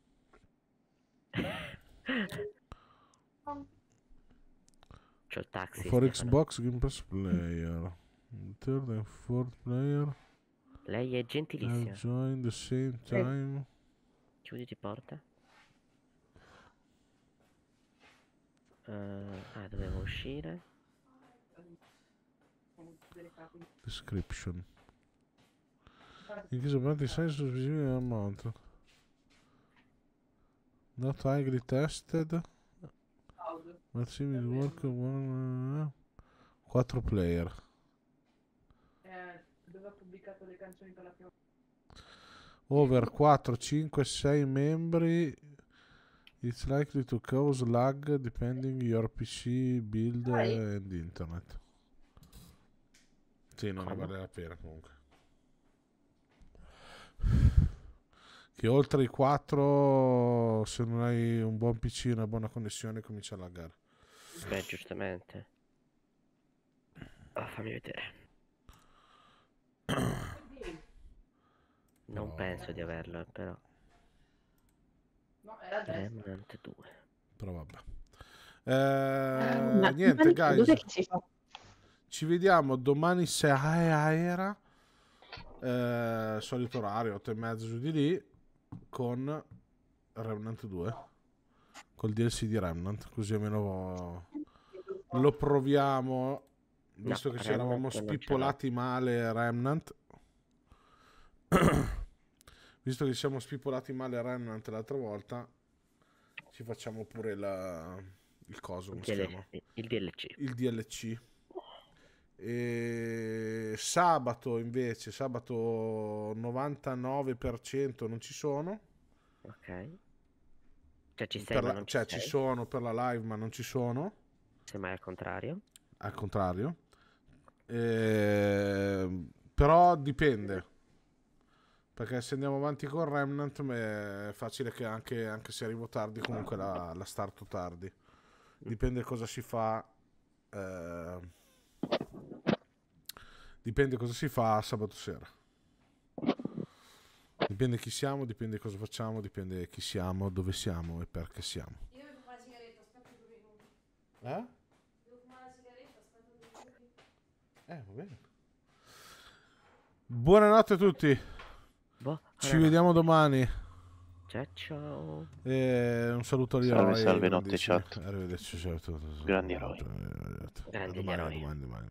C'ho il taxi. For Stefano. Xbox Game Pass Player. Third and fourth player Lei è have gentilissima. joined the same time. Chiuditi porta. Eh, ah, dovevo uscire. Description. In case of party size specific amount. Not highly tested. But seems to work one... quattro player. Eh, dove ha pubblicato le canzoni per la prima Over quattro, cinque, sei membri. It's likely to cause lag depending your P C build and internet. Sì, non ne vale la pena comunque. Che oltre i quattro, se non hai un buon P C e una buona connessione, comincia a laggare. Beh, giustamente. Ah, fammi vedere. Non No. penso di averlo, eh, però. No, era a destra. Remnant due. Però vabbè. Eh, Eh, ma- niente, ma guys. dov'è che si fa? Ci vediamo domani se aera. Eh, solito orario, otto e mezzo giù di lì. Con Remnant due. Col D L C di Remnant. Così almeno lo proviamo. Visto No, che ci eravamo Remnant non ce l'ho. spippolati male Remnant. Visto che ci siamo spippolati male Remnant l'altra volta. Ci facciamo pure la, il coso, come si chiama? Il D L C. Il D L C. E sabato invece, sabato novantanove per cento non ci sono. Ok. Cioè ci sei, Per ma la- non ci cioè sei. ci sono per la live ma non ci sono. Semmai al contrario. Al contrario. E... Però dipende. Perché se andiamo avanti con Remnant è facile che anche, anche se arrivo tardi comunque la, la starto tardi. Dipende cosa si fa. Eh, dipende cosa si fa sabato sera. Dipende chi siamo, dipende cosa facciamo, dipende chi siamo, dove siamo e perché siamo. Io devo fumare la sigaretta, aspetta due minuti. Eh? Devo fumare la sigaretta, aspetta due minuti. Eh, va bene. Buonanotte a tutti. Boh, Ci allora. vediamo domani. Ciao ciao. E un saluto agli Salve, eroi. salve, notte, grandissimi. chat. Arrivederci. Ciao a tutti. Grandi eroi. Grandi Domani, eroi. domani, domani.